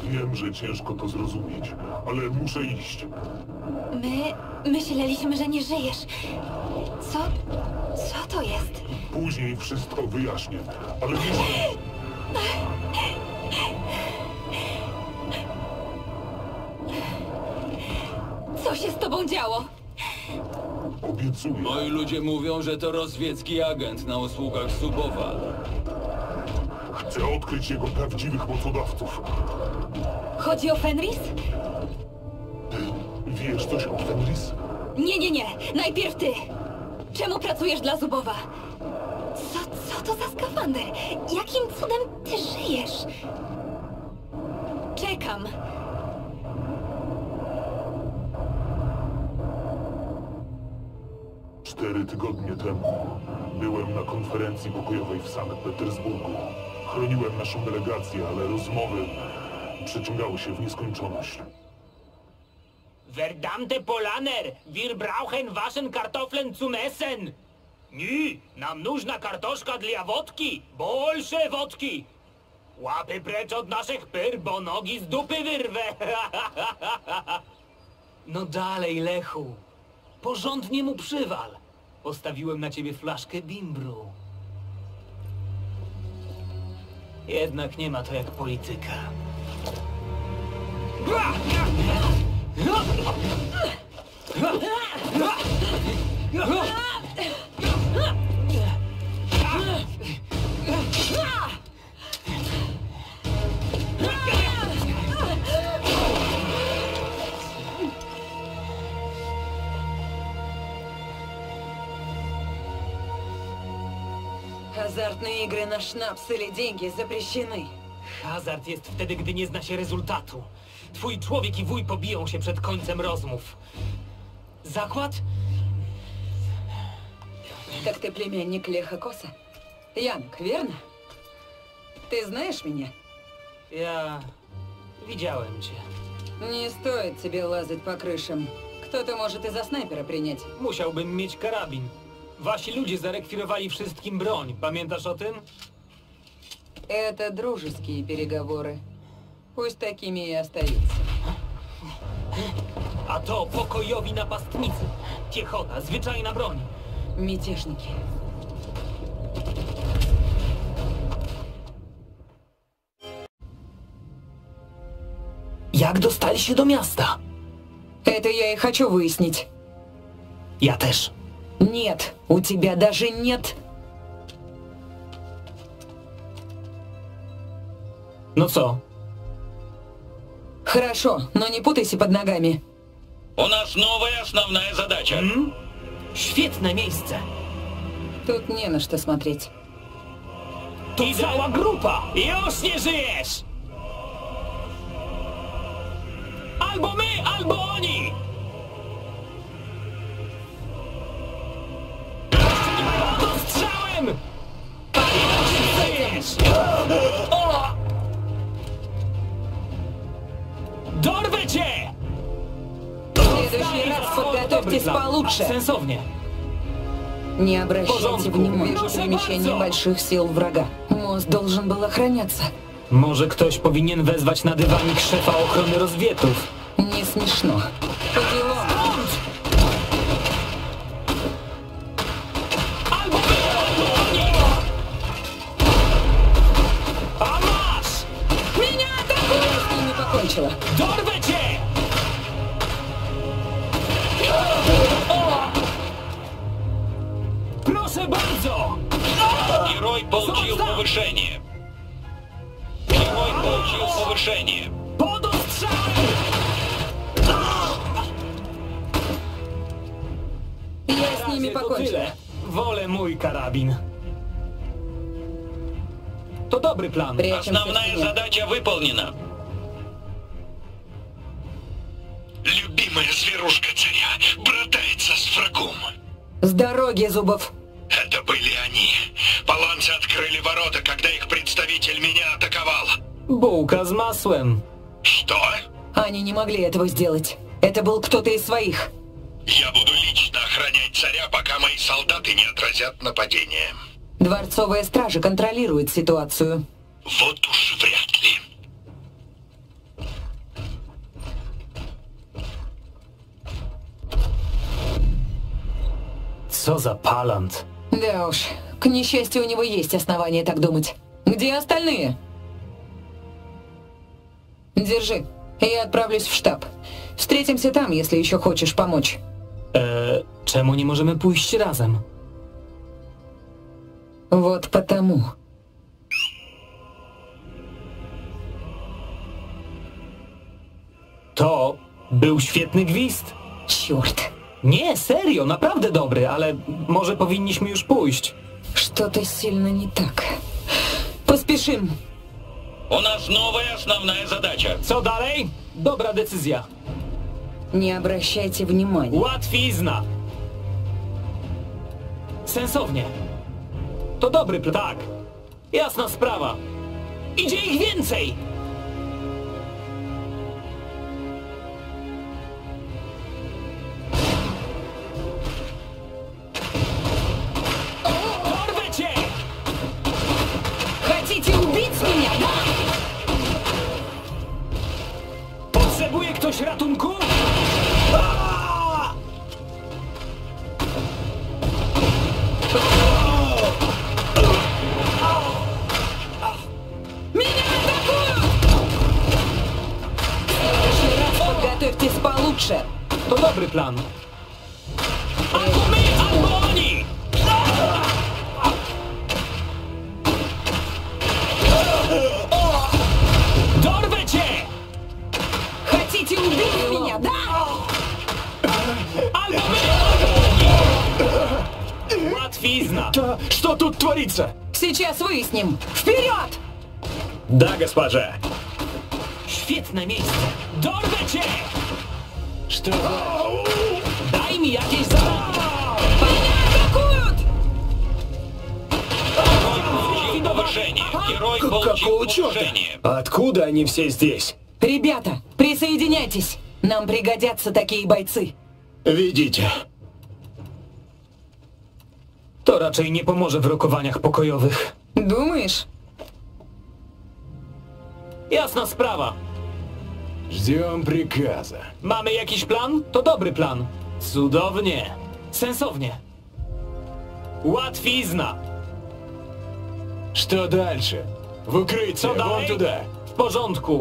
Wiem, że ciężko to zrozumieć, ale muszę iść. Myśleliśmy, że nie żyjesz. Co to jest? Później wszystko wyjaśnię, ale muszę... Co się z tobą działo? Obiecuję. Moi ludzie mówią, że to rozwiecki agent na usługach Zubowa. Chcę odkryć jego prawdziwych mocodawców. Chodzi o Fenris? Ty wiesz coś o Fenris? Nie. Najpierw ty. Czemu pracujesz dla Zubowa? Co to za skafander? Jakim cudem ty żyjesz? Czekam. Cztery tygodnie temu byłem na konferencji pokojowej w Sankt Petersburgu. Chroniłem naszą delegację, ale rozmowy przeciągały się w nieskończoność. Verdammte Polaner! Wir brauchen waschen Kartoffeln zum Essen! Nie, nam нужна kartoszka dla wodki! Больше wodki! Łapy precz od naszych pyr, bo nogi z dupy wyrwę! No dalej, Lechu. Porządnie mu przywal. Postawiłem na ciebie flaszkę bimbru. Jednak nie ma to jak polityka. Азартные игры на шнапс или деньги запрещены. Hazard jest wtedy, gdy nie zna się rezultatu. Twój człowiek i wuj pobiją się przed końcem rozmów. Zakład? Так ты племянник Леха Коса? Янок, верно? Ты знаешь меня? Ja... widziałem cię. Не стоит тебе лазать по крышам. Кто-то может и за снайпера принять. Musiałbym mieć karabin. Wasi ludzie zarekwirowali wszystkim broń. Pamiętasz o tym? Это дружеские переговоры. Пусть такими и остаются. A to pokojowi napastnicy. Piechota, zwyczajna broń. Мятежники. Jak dostali się do miasta? Это я и хочу выяснить. Ja też. Нет, у тебя даже нет. No co? Хорошо, но не путайся под ногами. У нас новая основная задача. Świetne miejsce. Тут не на что смотреть. To cała grupa. Już nie żyjesz! Albo my, albo oni! To strzałem! Żyjesz! Dorwę cię! В следующий раз подготовьтесь получше. Sensownie. Не обращайте внимания на Proszę перемещение bardzo. больших сил врага. Мост должен был охраняться. Może ktoś powinien wezwać na dywanik szefa ochrony rozwietów. Не смешно. По делам. Albo wy, albo oni! A masz! Меня атакуют! Я с ними покончила. Dorwę cię! Proszę bardzo! Герой получил повышение. Герой получил повышение. Pod ostrzałem! Я с ними To покончила. tyle. Wolę mój karabin. To dobry plan. Прячемся в Основная стене. задача выполнена. Любимая зверушка царя братается с врагом. С дороги, Зубов. Это были они. Полонцы открыли ворота, когда их представитель меня атаковал. Bułka z masłem. Что? Они не могли этого сделать. Это был кто-то из своих. Я буду лично охранять царя, пока мои солдаты не отразят нападение. Дворцовая стража контролирует ситуацию. Вот уж вряд ли. Co za palant. Да уж, к несчастью, у него есть основания так думать. Где остальные? Держи, я отправлюсь в штаб. Встретимся там, если еще хочешь помочь. Czemu nie możemy pójść razem? Вот потому. To był świetny gwizd. Черт, Nie, serio, naprawdę dobry, ale może powinniśmy już pójść. что-то сильно не так. Поспешим. У нас новая основная задача. Co dalej? Dobra decyzja. Не обращайте внимания. Łatwizna. Sensownie. To dobry plan. Tak. Jasna sprawa. Idzie ich więcej! Dorwę cię! Хотите убить меня, да? Potrzebuje ktoś ratunku? Меня атакуют! В следующий раз подготовьтесь получше. To dobry plan. Albo my, albo oni! Dorwę cię! Хотите убить меня, да? Albo my, albo oni! Łatwizna! Что тут творится? Сейчас выясним. Вперед! Да, госпожа. Świetne miejsce! Dorwę cię! Что? Daj mi jakieś zadanie! Меня атакуют! Повышение. Герой получил Какого черта? повышение. Откуда они все здесь? Ребята, присоединяйтесь. Нам пригодятся такие бойцы. Ведите. To raczej nie pomoże w rokowaniach pokojowych. Думаешь? Jasna sprawa. Ждем приказа. Mamy jakiś plan? To dobry plan. Cudownie. Sensownie. Łatwizna. Что дальше? В укрытие, Co вон dalej? туда. W porządku.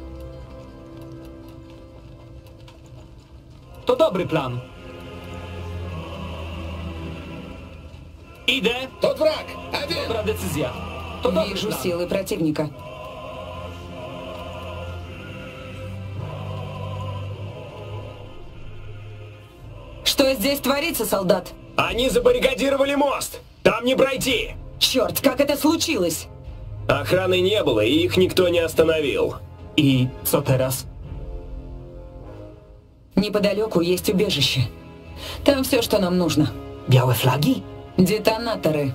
To dobry plan. Idę. Тот враг. Один. Dobra decyzja. To dobry Вижу plan. силы противника. Что здесь творится, солдат? Они забаррикадировали мост. Там не пройти. Черт, как это случилось? Охраны не было, и их никто не остановил. I co teraz? Неподалеку есть убежище. Там все, что нам нужно. Białe flagi? Детонаторы.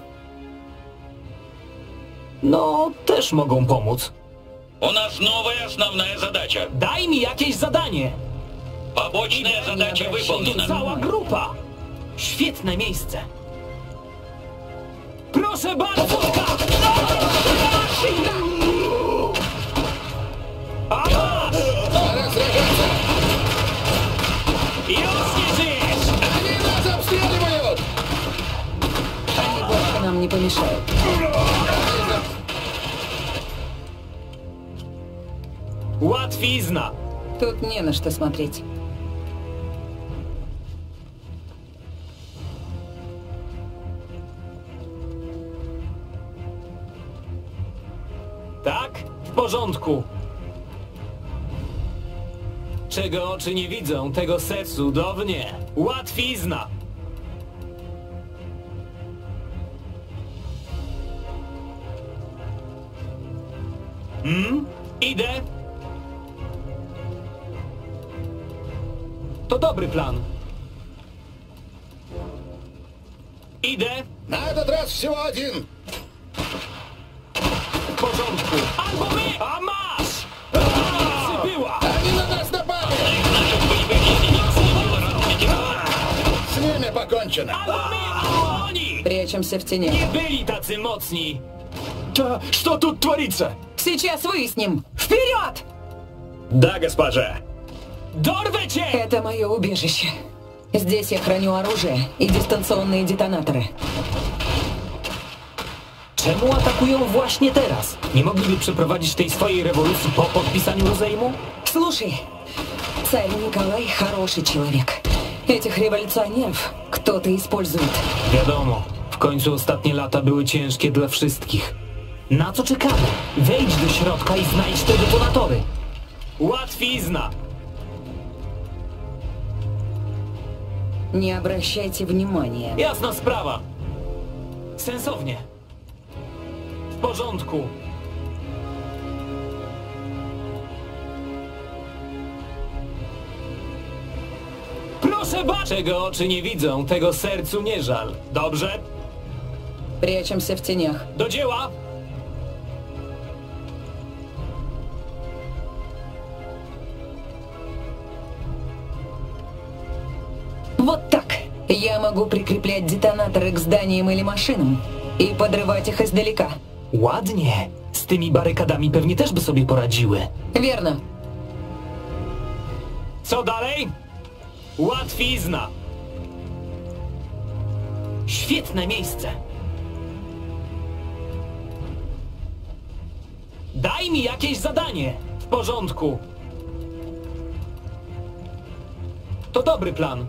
No, też mogą pomóc. У нас новая основная задача. Daj mi jakieś zadanie. Побочная задача Tu выполнена. cała grupa. Świetne miejsce. Proszę bardzo! A masz! Już nie żyjesz! Они больше нам не помешают. Łatwizna. Тут не на что смотреть. Tak? W porządku. Czego oczy nie widzą, tego serce cudownie. Łatwizna. Idę. To dobry plan. Idę. На этот раз всего один. W porządku. Albo my! A masz! Przybyła! Они на нас напали. Наших боевых единиц не было разведено. С ними покончено. Albo my, albo oni! Прячемся в тени. Nie byli tacy mocni. Да, что тут творится? Сейчас выясним. Вперед! Да, госпожа. Dorwę cię! Это мое убежище. Здесь я храню оружие и дистанционные детонаторы. Czemu atakują właśnie teraz? Nie mogliby przeprowadzić tej swojej rewolucji po podpisaniu rozejmu? Слушай, царь Николай хороший человек. Этих революционеров кто-то использует. Wiadomo, w końcu ostatnie lata były ciężkie dla wszystkich. Na co czekamy? Wejdź do środka i znajdź te detonatory. Łatwizna! Не обращайте внимания. Jasna sprawa. Sensownie. W porządku. Proszę czego oczy nie widzą, tego sercu nie żal. Dobrze? Прячемся в тенях. Do dzieła! Вот так. Я могу прикреплять детонаторы к зданиям или машинам и подрывать их издалека. Ładnie. Z tymi barykadami pewnie też by sobie poradziły. Верно. Co dalej? Łatwizna. Świetne miejsce. Daj mi jakieś zadanie. W porządku. To dobry plan.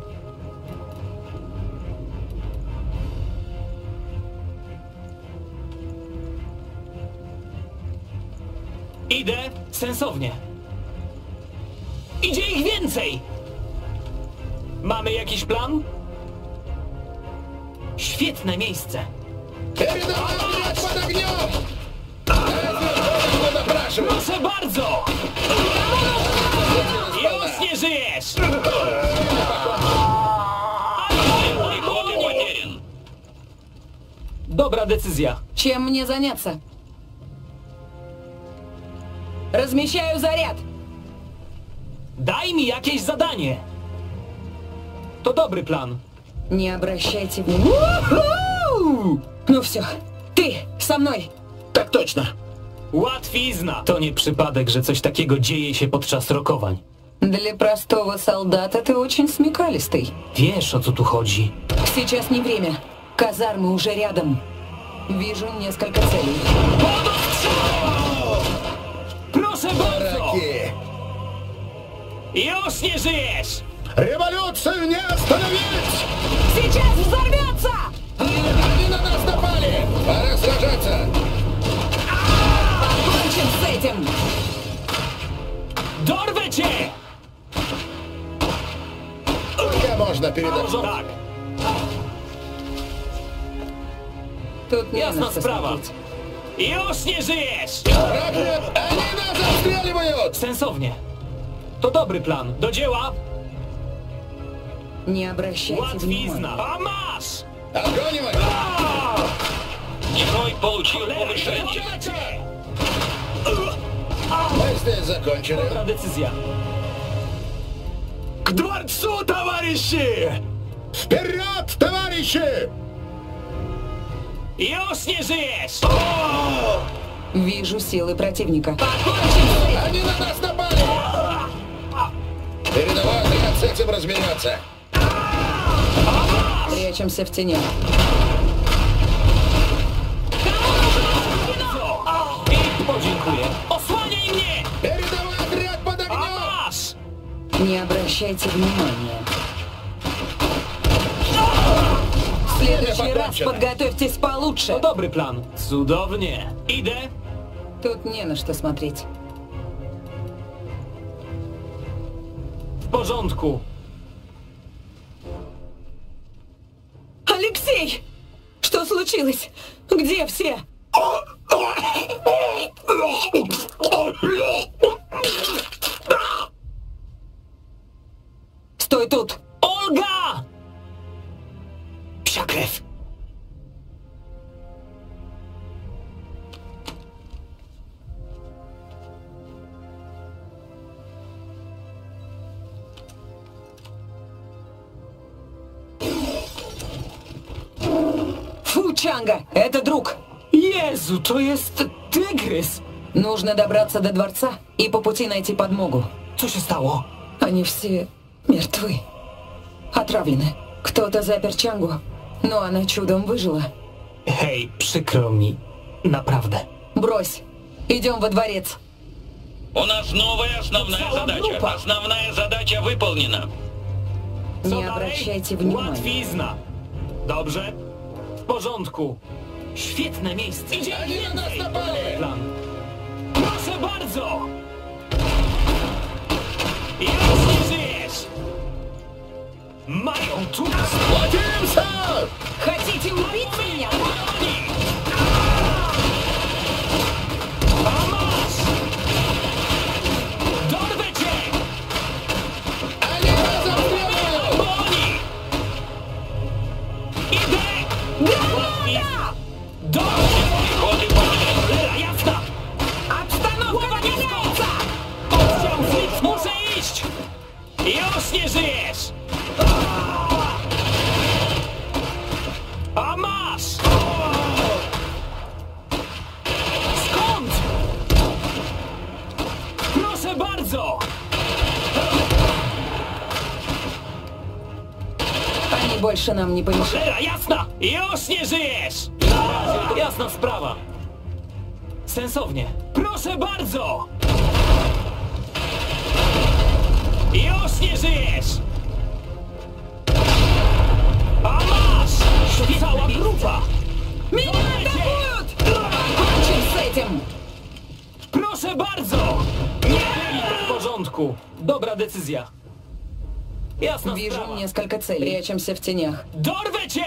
Idę sensownie. Idzie ich więcej! Mamy jakiś plan? Świetne miejsce. Proszę bardzo! Już nie żyjesz! Dobra decyzja. Чем мне заняться? Размещаю заряд. Daj mi jakieś zadanie. To dobry plan. Не обращайте внимания. Ну все, ты со мной. Так точно. Łatwizna. To nie przypadek, że coś takiego dzieje się podczas rokowań. Для простого солдата ты очень смекалистый. Wiesz, o co tu chodzi. Сейчас не время. Казармы уже рядом. Вижу несколько целей. Proszę bardzo! Już nie żyjesz! Революцию не остановить! Сейчас взорвется! Они на нас напали! Пора сражаться! Покончим с этим! Dorwę cię! Мне можно передать. Tak, Тут не на jasna что sprawa. смотреть. Już nie żyjesz! Ракет! Они нас обстреливают! Sensownie. To dobry plan. Do dzieła! Не обращайте Łatwizna! внимания. A masz! Огонь его! Герой получил Cholera, повышение. dorwę cię! Мы здесь закончили. Dobra decyzja. K dworcu, towarzyszy! Вперед, товарищи! Już nie żyjesz! Вижу силы противника. Они на нас напали! Передовой отряд с этим разберется. Прячемся в тенях. I podziękuję. Osłaniaj mnie! Передовой отряд под A огнем! masz! Не обращайте внимания. В следующий раз покончено. подготовьтесь получше. To dobry plan. Cudownie. Idę. Тут не на что смотреть. W porządku. Алексей! Что случилось? Где все? Стой тут! Olga! Psia krew. Фу, Чанга, это друг. Jezu, to jest tygrys. Нужно добраться до дворца и по пути найти подмогу. Co się stało? Они все мертвы. Отравлены. Кто-то запер Чангу, но она чудом выжила. Hej, przykro mi. Naprawdę. Брось. Идем во дворец. У нас новая основная Cała задача. grupa. Основная задача выполнена. Co Nie dalej? обращайте внимания. Łatwizna. Dobrze? W porządku. Świetne miejsce. Idzie Они на нас напали! plan. Proszę bardzo! Już nie żyjesz! Mają tu nas! Хватимся! Хотите убить меня? A masz! Dorwę cię! Они нас обстреливают! Boni! Idę! Granata! Dorwę! Ходы пошли. Cholera jasna! Обстановка накаляется! Oddział Fritz, muszę iść! Już nie żyjesz! A masz! Skąd? Proszę bardzo! Они больше нам не помешают. Cholera jasna! Już nie żyjesz! Na razie to jasna sprawa. Sensownie. Proszę bardzo! Już nie żyjesz! A masz! To cała grupa! Меня атакуют! Кончим с этим! Proszę bardzo! Nie! W porządku. Dobra decyzja. Jasna Вижу sprawa. несколько целей. Прячемся в тенях. Dorwę cię!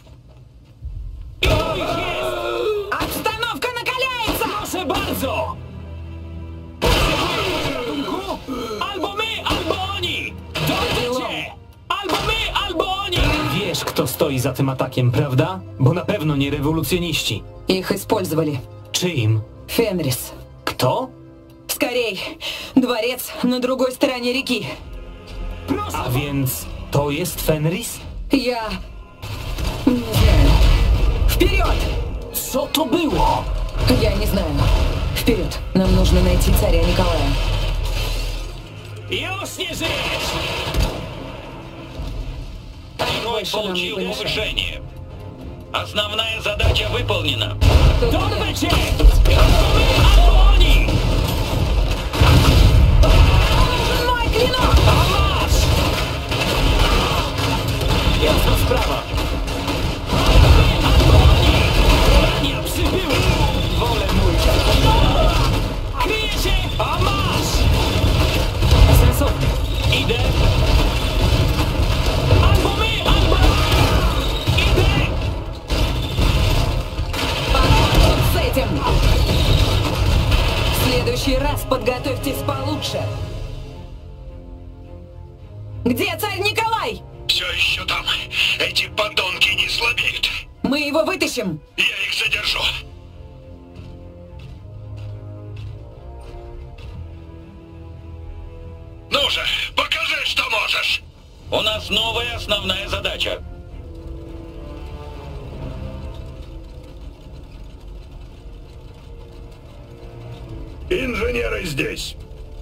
Ilu ich jest? Обстановка накаляется! Proszę bardzo! Potrzebujesz ratunku? Albo my, albo oni! Dorwę cię! Albo my, albo oni! Wiesz, kto stoi za tym atakiem, prawda? Bo na pewno nie rewolucjoniści. Их использовали. Czyim? Фенрис. Kto? Скорей! Дворец на другой стороне реки. Proszę. A więc to jest Fenris? Я... не знаю. Вперед! Co to było? Я не знаю. Вперед! Нам нужно найти царя Николая. Już nie żyjesz! Герой Больше нам не получил помешает. повышение. Основная задача выполнена. Dorwę cię! Albo my, albo oni! Мой клинок! A masz! Jasna sprawa. Albo oni! Rania przybyły! Wolę mój kryje się! A masz! Sensownie. Idę. Albo my, albo idę! Покончим с этим! В следующий раз подготовьтесь получше. Где царь Николай? Все еще там. Эти подонки не слабеют. Мы его вытащим! Я их задержу. Ну же, покажи, что можешь. У нас новая основная задача. Инженеры здесь.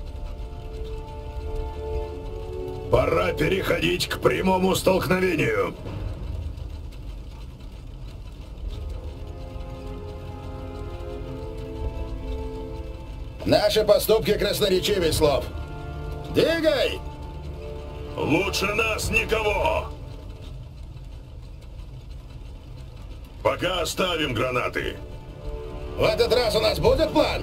Пора переходить к прямому столкновению. Наши поступки красноречивее слов. Двигай! Лучше нас никого. Пока оставим гранаты. В этот раз у нас будет план?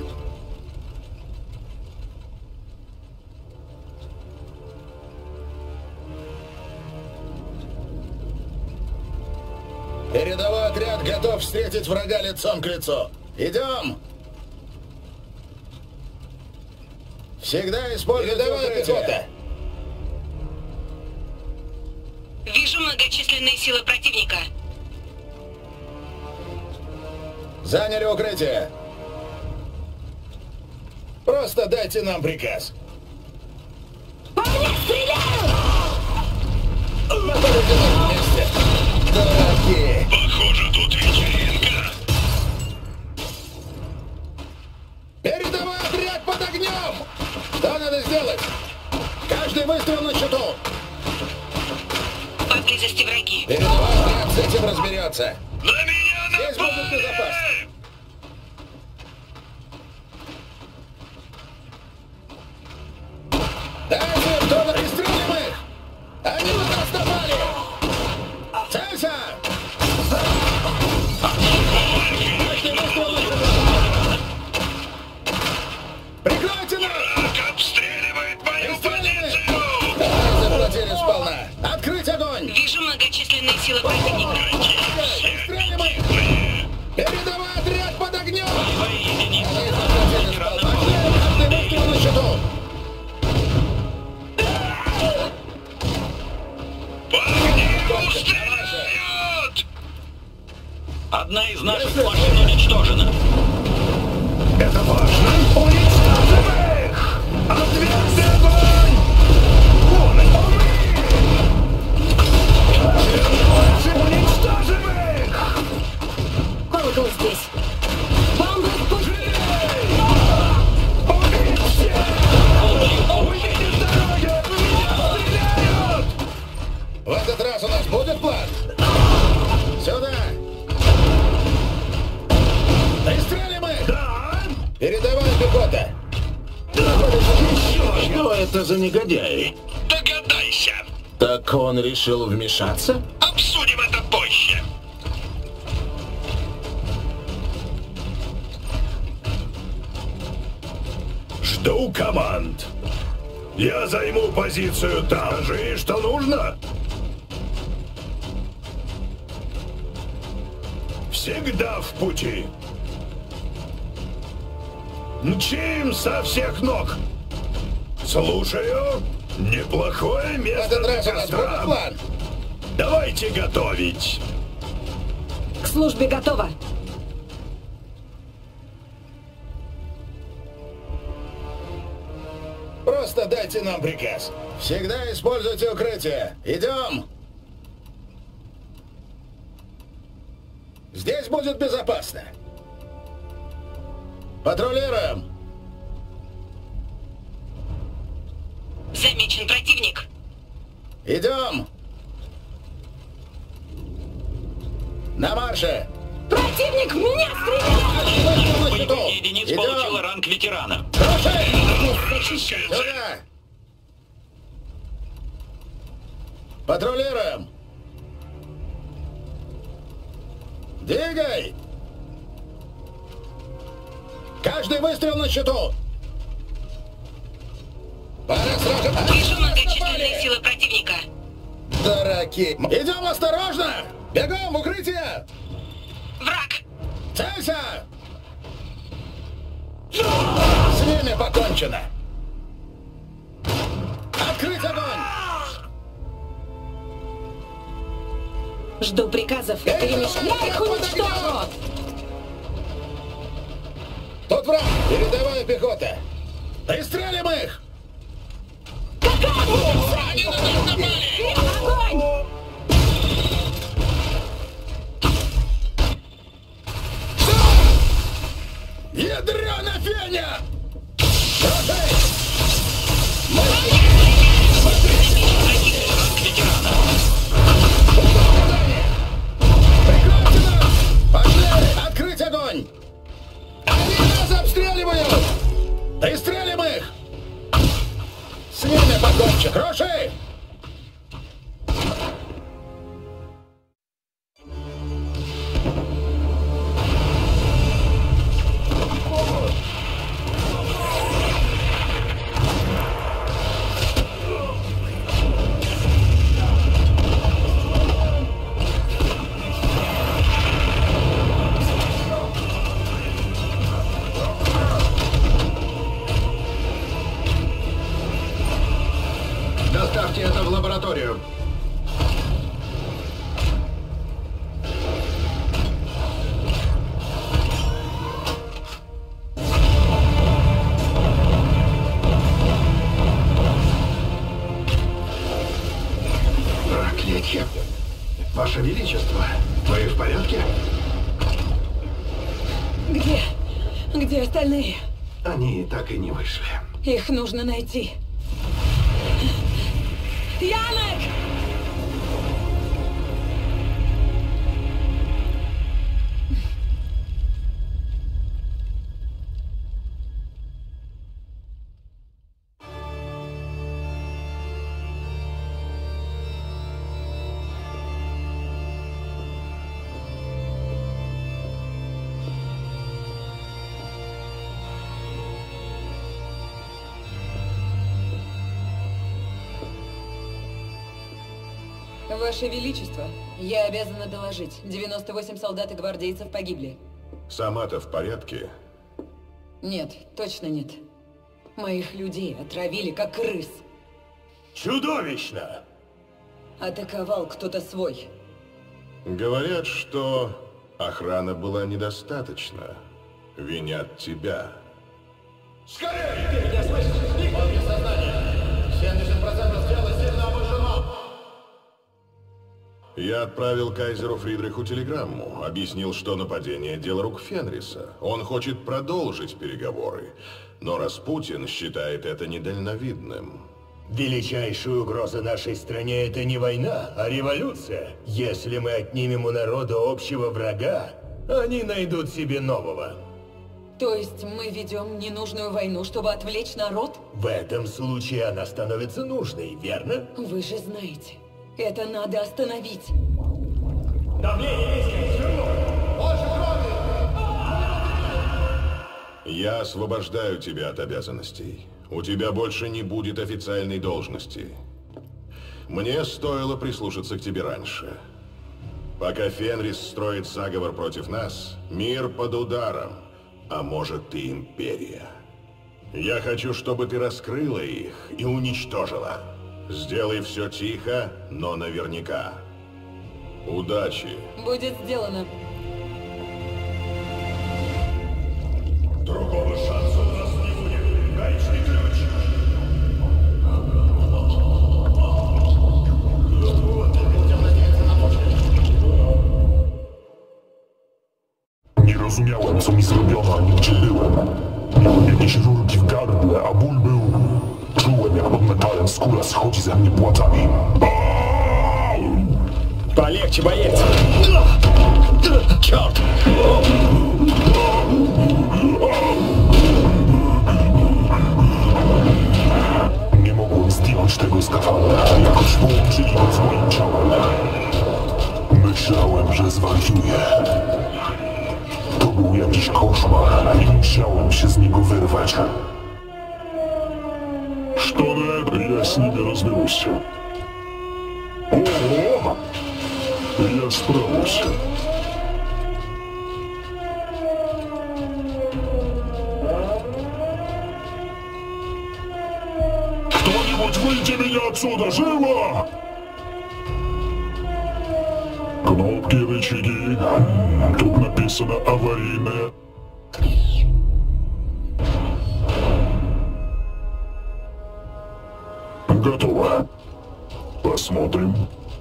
Передовой отряд готов встретить врага лицом к лицу. Идем! Всегда используйте укрытие. Вижу многочисленные силы противника. Заняли укрытие. Просто дайте нам приказ. По мне стреляют! Находите на месте. Дураки! Похоже, тут вечеринка. Передовой отряд под огнем! Что надо сделать? Каждый выстрел на счету! Поблизости враги. Передавай, отряд с этим разберется. На меня Здесь будет напали! безопасно. Дайте, кто пристрелим их! Они на нас напали! Целься! Прикройте нас! Враг обстреливает мою позицию! Заплатили сполна! Открыть огонь! Вижу многочисленные силы противника. Пристрелим их! Передовой отряд под огнем! Они заплатили сполна! Каждый выстрел на счету! По огню стреляют! Одна из наших машин уничтожена. Это важно! Уничтожим их! Ответный огонь! Вон они! Уничтожим их! Колокол здесь. Бомбы в путь. Убить всех! Уйдите с дороги! В меня стреляют! В этот раз у нас будет план? Сюда! Пристрелим их! Да! Передавай, пехота! Что это за негодяи? Догадайся! Так он решил вмешаться? Обсудим это позже! Жду команд. Я займу позицию там. Скажи, что нужно. Всегда в пути. Мчим со всех ног. Слушаю. Неплохое В место этот для раз у нас будет костра. план? Давайте готовить. К службе готова. Просто дайте нам приказ. Всегда используйте укрытие. Идем! Здесь будет безопасно. Патрулируем. Замечен противник. Идем. На марше. Противник в меня стреляет! Боевых единиц получила Идем. ранг ветерана. Защищай. Сюда. Патрулируем. Двигай. Каждый выстрел на счету. Пора сразу. Вижу многочисленные силы противника. Дураки. Идем осторожно. Бегом в укрытие. Враг. Целься. С ними покончено. Открыть огонь. Жду приказов и перемещаю. Я их уничтожу! Тут враг. Передовая пехота. Пристрелим их. Они на нас напали! Огонь! Ядра на феня! Прикройте нас! Пошли! Открыть огонь! Они нас обстреливают! Пристрелим их! С ними покончи! Круши! Доставьте это в лабораторию. Проклятье. Ваше Величество, вы в порядке? Где? Где остальные? Они так и не вышли. Их нужно найти. Янек! Ваше Величество, я обязана доложить. 98 солдат и гвардейцев погибли. Сама-то в порядке? Нет, точно нет. Моих людей отравили, как крыс. Чудовищно! Атаковал кто-то свой. Говорят, что охраны была недостаточно. Винят тебя. Скорее! Ты меня слышишь? Он без сознания. 70% тела сильно обожжено. Я отправил кайзеру Фридриху телеграмму. Объяснил, что нападение – дело рук Фенриса. Он хочет продолжить переговоры. Но Распутин считает это недальновидным. Величайшая угроза нашей стране – это не война, а революция. Если мы отнимем у народа общего врага, они найдут себе нового. То есть мы ведем ненужную войну, чтобы отвлечь народ? В этом случае она становится нужной, верно? Вы же знаете, это надо остановить. Давление низкое, свернул! Больше крови! Я освобождаю тебя от обязанностей. У тебя больше не будет официальной должности. Мне стоило прислушаться к тебе раньше. Пока Фенрис строит заговор против нас, мир под ударом, а может и империя. Я хочу, чтобы ты раскрыла их и уничтожила. Сделай все тихо, но наверняка. Удачи! Будет сделано. Другого шанса у нас не будет. Гаечный ключ. Nie rozumiałem, co mi zrobiono, ani gdzie byłem. Miałem jakieś rurki w gardle, a ból był... Czułem, jak pod metalem skóra schodzi ze mnie płatami. Полегче, боец! Черт! Nie mogłem zdjąć tego skafandra, jakoś połączyli go z moim ciałem. Myślałem, że zwariuję. To był jakiś koszmar i musiałem się z niego wyrwać. Что на это? Я с ними разберусь. Ого! Я справлюсь. Кто-нибудь выйди меня отсюда, живо! Кнопки, рычаги. Тут написано аварийное. Готово. Посмотрим.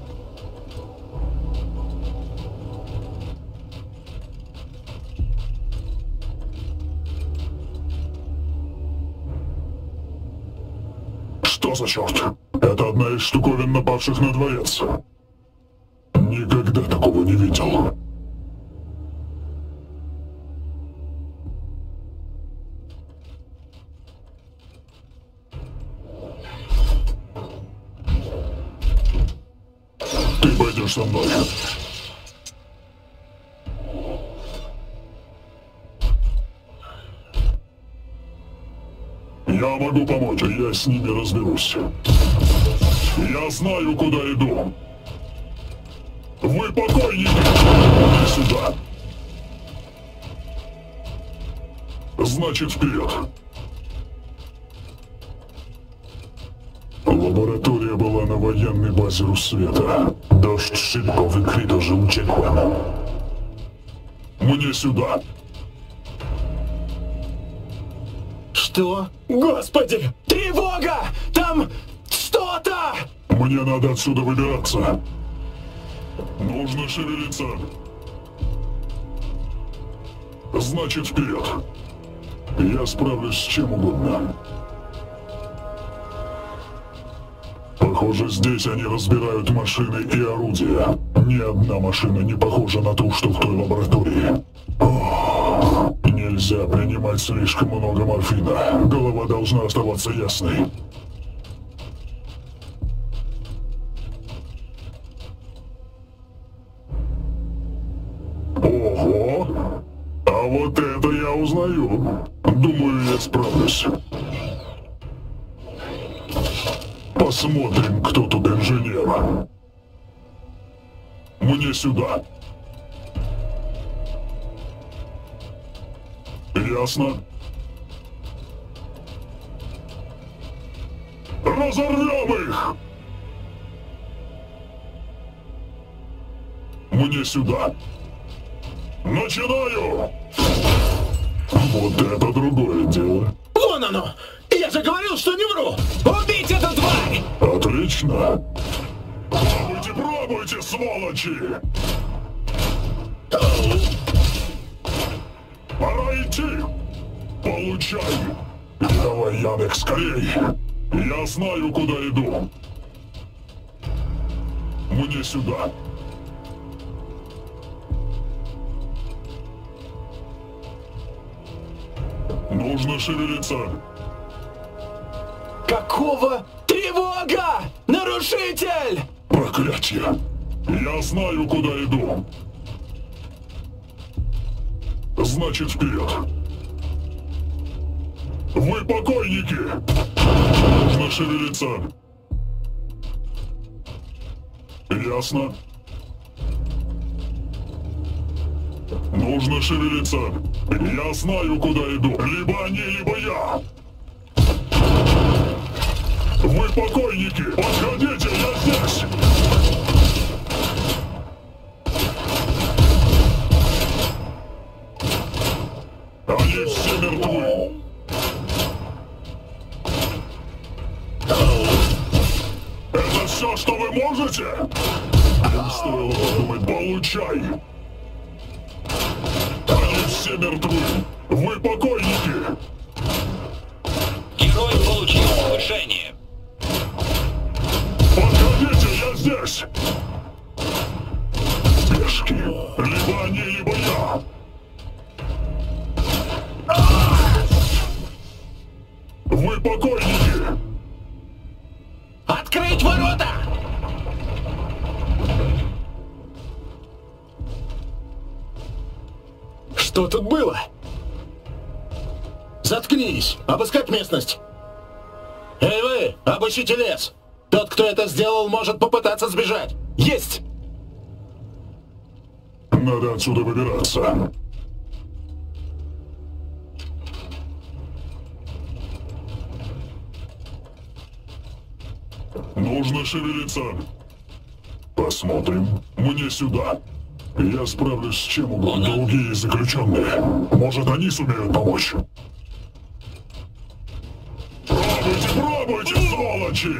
Что за черт? Это одна из штуковин, напавших на дворец. Никогда такого не видел. Ты пойдешь со мной. Я могу помочь, я с ними разберусь. Я знаю, куда иду. Вы покойники! Иди сюда. Значит, вперед. Laboratoria była na wojennej bazie Russweta. Dość szybko wykryto, że uciekłem. Mnie сюда. Что? Господи! Тревога! Там что-то! Мне надо отсюда выбираться. Нужно шевелиться. Значит, вперед. Я справлюсь с чем угодно. Похоже, здесь они разбирают машины и орудия. Ни одна машина не похожа на ту, что в той лаборатории. Ох, нельзя принимать слишком много морфина. Голова должна оставаться ясной. Ого! А вот это я узнаю. Думаю, я справлюсь. Посмотрим, кто тут инженер. Мне сюда. Ясно. Разорвем их! Мне сюда. Начинаю! Вот это другое дело. Вон оно! Я же говорил, что не вру! Убить эту тварь! Отлично! Пробуйте, пробуйте, сволочи! Пора идти! Получай! Давай, Янек, скорей! Я знаю, куда иду! Мне сюда! Нужно шевелиться! Какого? Тревога! Нарушитель! Проклятье! Я знаю, куда иду! Значит, вперед! Вы покойники! Нужно шевелиться! Ясно? Нужно шевелиться! Я знаю, куда иду! Либо они, либо я! Вы покойники! Подходите, я здесь! Они все мертвы! Это все, что вы можете? Им стоило подумать, получай! Они все мертвы! Вы покойники! Герой получил повышение. Подходите, я здесь! Пешки! Либо они, либо я! Вы покойники! Открыть ворота! Что тут было? Заткнись! Обыскать местность! Эй вы, обыщите лес! Тот, кто это сделал, может попытаться сбежать! Есть! Надо отсюда выбираться. Нужно шевелиться. Посмотрим. Мне сюда. Я справлюсь с чем угодно. Другие заключенные. Может, они сумеют помочь? Пробуйте, пробуйте, сволочи!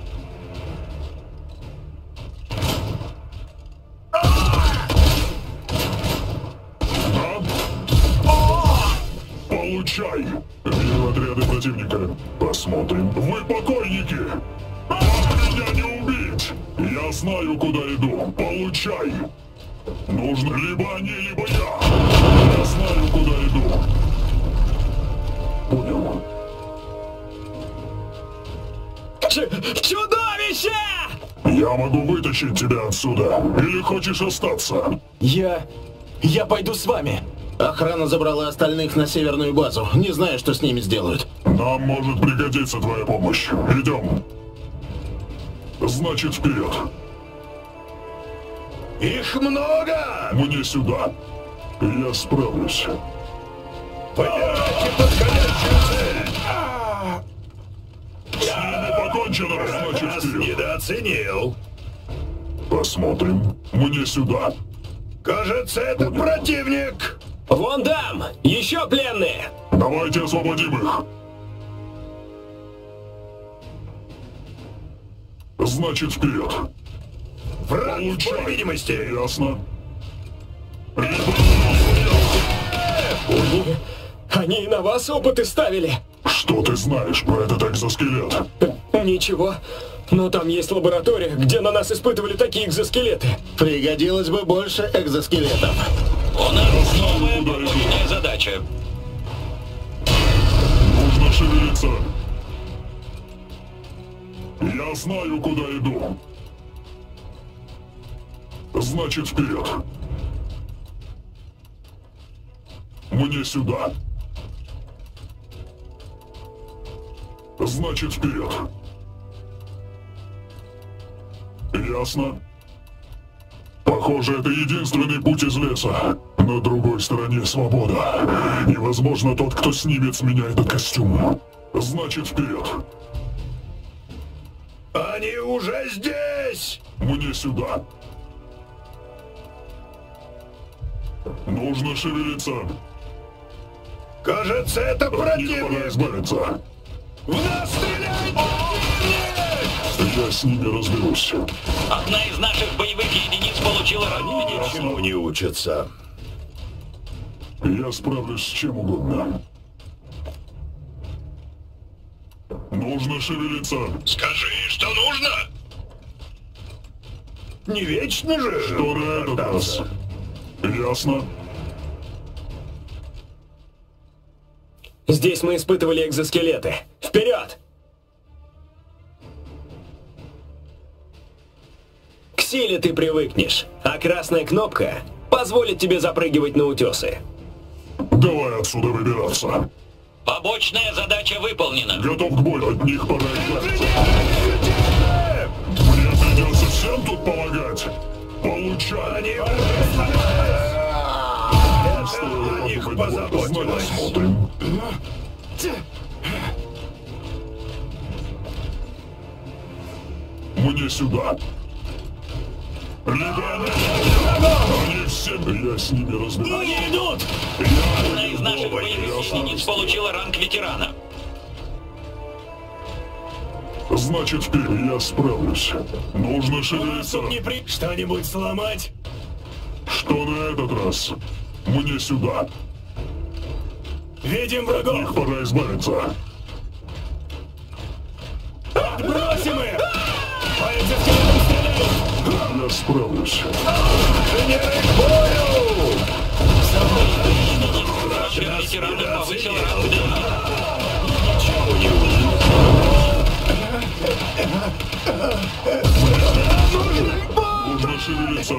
Получай! Вижу отряды противника. Посмотрим. Вы покойники! Вам меня не убить! Я знаю, куда иду. Получай! Нужно либо они, либо я! Я знаю, куда иду. Понял. Чудовище! Я могу вытащить тебя отсюда. Или хочешь остаться? Я пойду с вами. Охрана забрала остальных на северную базу. Не знаю, что с ними сделают. Нам может пригодиться твоя помощь. Идем. Значит, вперед. Их много! Мне сюда. Я справлюсь. Поддержите подходящую цель! С ними покончено, значит, Нас вперед. недооценил. Посмотрим. Мне сюда. Кажется, это противник. Вон там! Еще пленные! Давайте освободим их. Значит, вперед. Враг в Получай. поле видимости. Ясно. Они и на вас опыты ставили! Что ты знаешь про этот экзоскелет? Ничего. Но там есть лаборатория, где на нас испытывали такие экзоскелеты. Пригодилось бы больше экзоскелетов. У нас новая побочная задача. Нужно шевелиться. Я знаю, куда иду. Значит, вперед. Мне сюда. Значит, вперед. Ясно. Похоже, это единственный путь из леса. На другой стороне свобода. И, возможно, тот, кто снимет с меня этот костюм. Значит, вперед. Они уже здесь! Мне сюда. Нужно шевелиться. Кажется, это От них пора противник! избавиться. В нас стреляет противник! Я с ними разберусь. Одна из наших боевых единиц получила ранение. Ничему не учатся. Я справлюсь с чем угодно. Нужно шевелиться. Скажи, что нужно? Не вечно же! Что на этот раз? Ясно? Здесь мы испытывали экзоскелеты. Вперед! К силе ты привыкнешь, а красная кнопка позволит тебе запрыгивать на утесы. Давай отсюда выбираться. Побочная задача выполнена. Готов к бою. От них пора избавиться. Мне придется всем тут помогать. Получай. О них позаботилась. Смотрим. Мне сюда. Либо они все... Я с ними разберусь. Они идут! Одна из наших боевых единиц получила ранг ветерана. Значит, вперед. Я справлюсь. Нужно шевелиться. Что-нибудь сломать? Что на этот раз? Мне сюда. Видим От врагов! них пора избавиться. Отбросим их! По экзоскелетам стреляют! Я справлюсь. Инженеры к бою! Ранг ветерана повысил ранг дела. Ничего не увидел. Нужно шевелиться.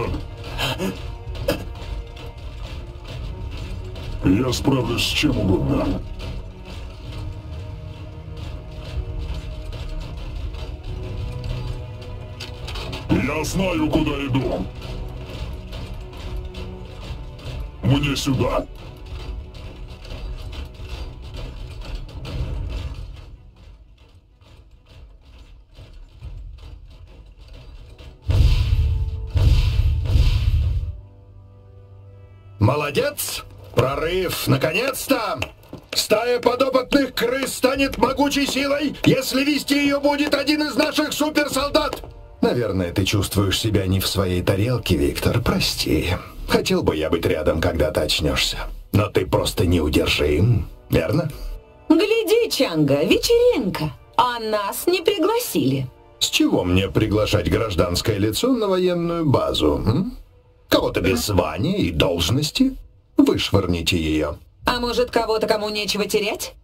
Я справлюсь с чем угодно. Я знаю, куда иду. Мне сюда. Молодец! Прорыв! Наконец-то! Стая подопытных крыс станет могучей силой, если вести ее будет один из наших суперсолдат! Наверное, ты чувствуешь себя не в своей тарелке, Виктор. Прости. Хотел бы я быть рядом, когда ты очнешься. Но ты просто неудержим, верно? Гляди, Чанга, вечеринка. А нас не пригласили. С чего мне приглашать гражданское лицо на военную базу? Кого-то без звания и должности? Вышвырните ее. А может, кого-то, кому нечего терять?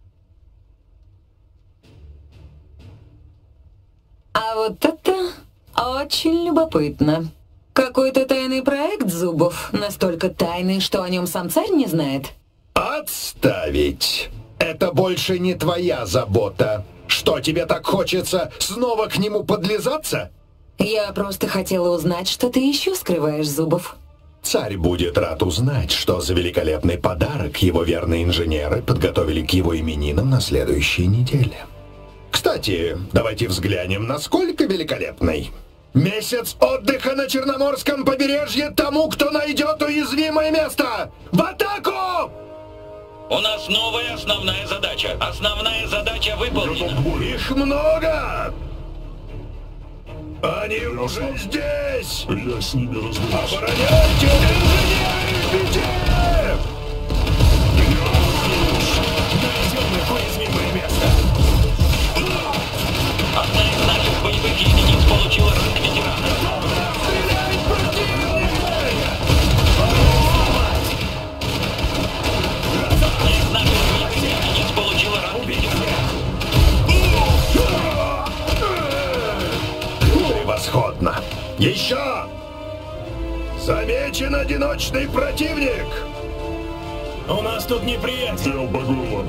А вот это очень любопытно. Какой-то тайный проект Зубов, настолько тайный, что о нем сам царь не знает. Отставить. Это больше не твоя забота. Что, тебе так хочется снова к нему подлизаться? Я просто хотела узнать, что ты еще скрываешь, Зубов. Царь будет рад узнать, что за великолепный подарок его верные инженеры подготовили к его именинам на следующей неделе. Кстати, давайте взглянем, насколько великолепный. Месяц отдыха на Черноморском побережье тому, кто найдет уязвимое место! В атаку! У нас новая основная задача. Основная задача выполнена. Их много! Они уже здесь! Я с ними разберусь. Обороняйте инженеры в беде! Найдем их уязвимое место! Одна из наших боевых единиц получила ранг ветерана. Стреляет противник! Одна из наших боевых единиц получила ранг ветерана. Превосходно! Еще! Замечен одиночный противник! У нас тут неприятель! Дел Багулан.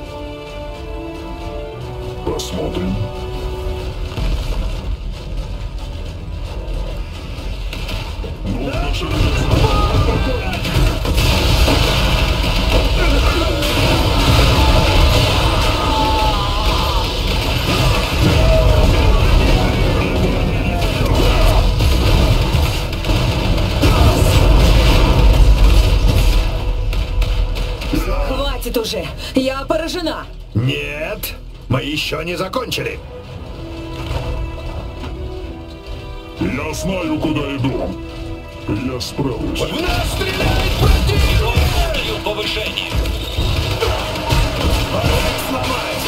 Посмотрим. Нужно Она поражена. Нет, мы еще не закончили. Я знаю, куда иду. Я справлюсь. В нас стреляет противник! Даю повышение. Сломать!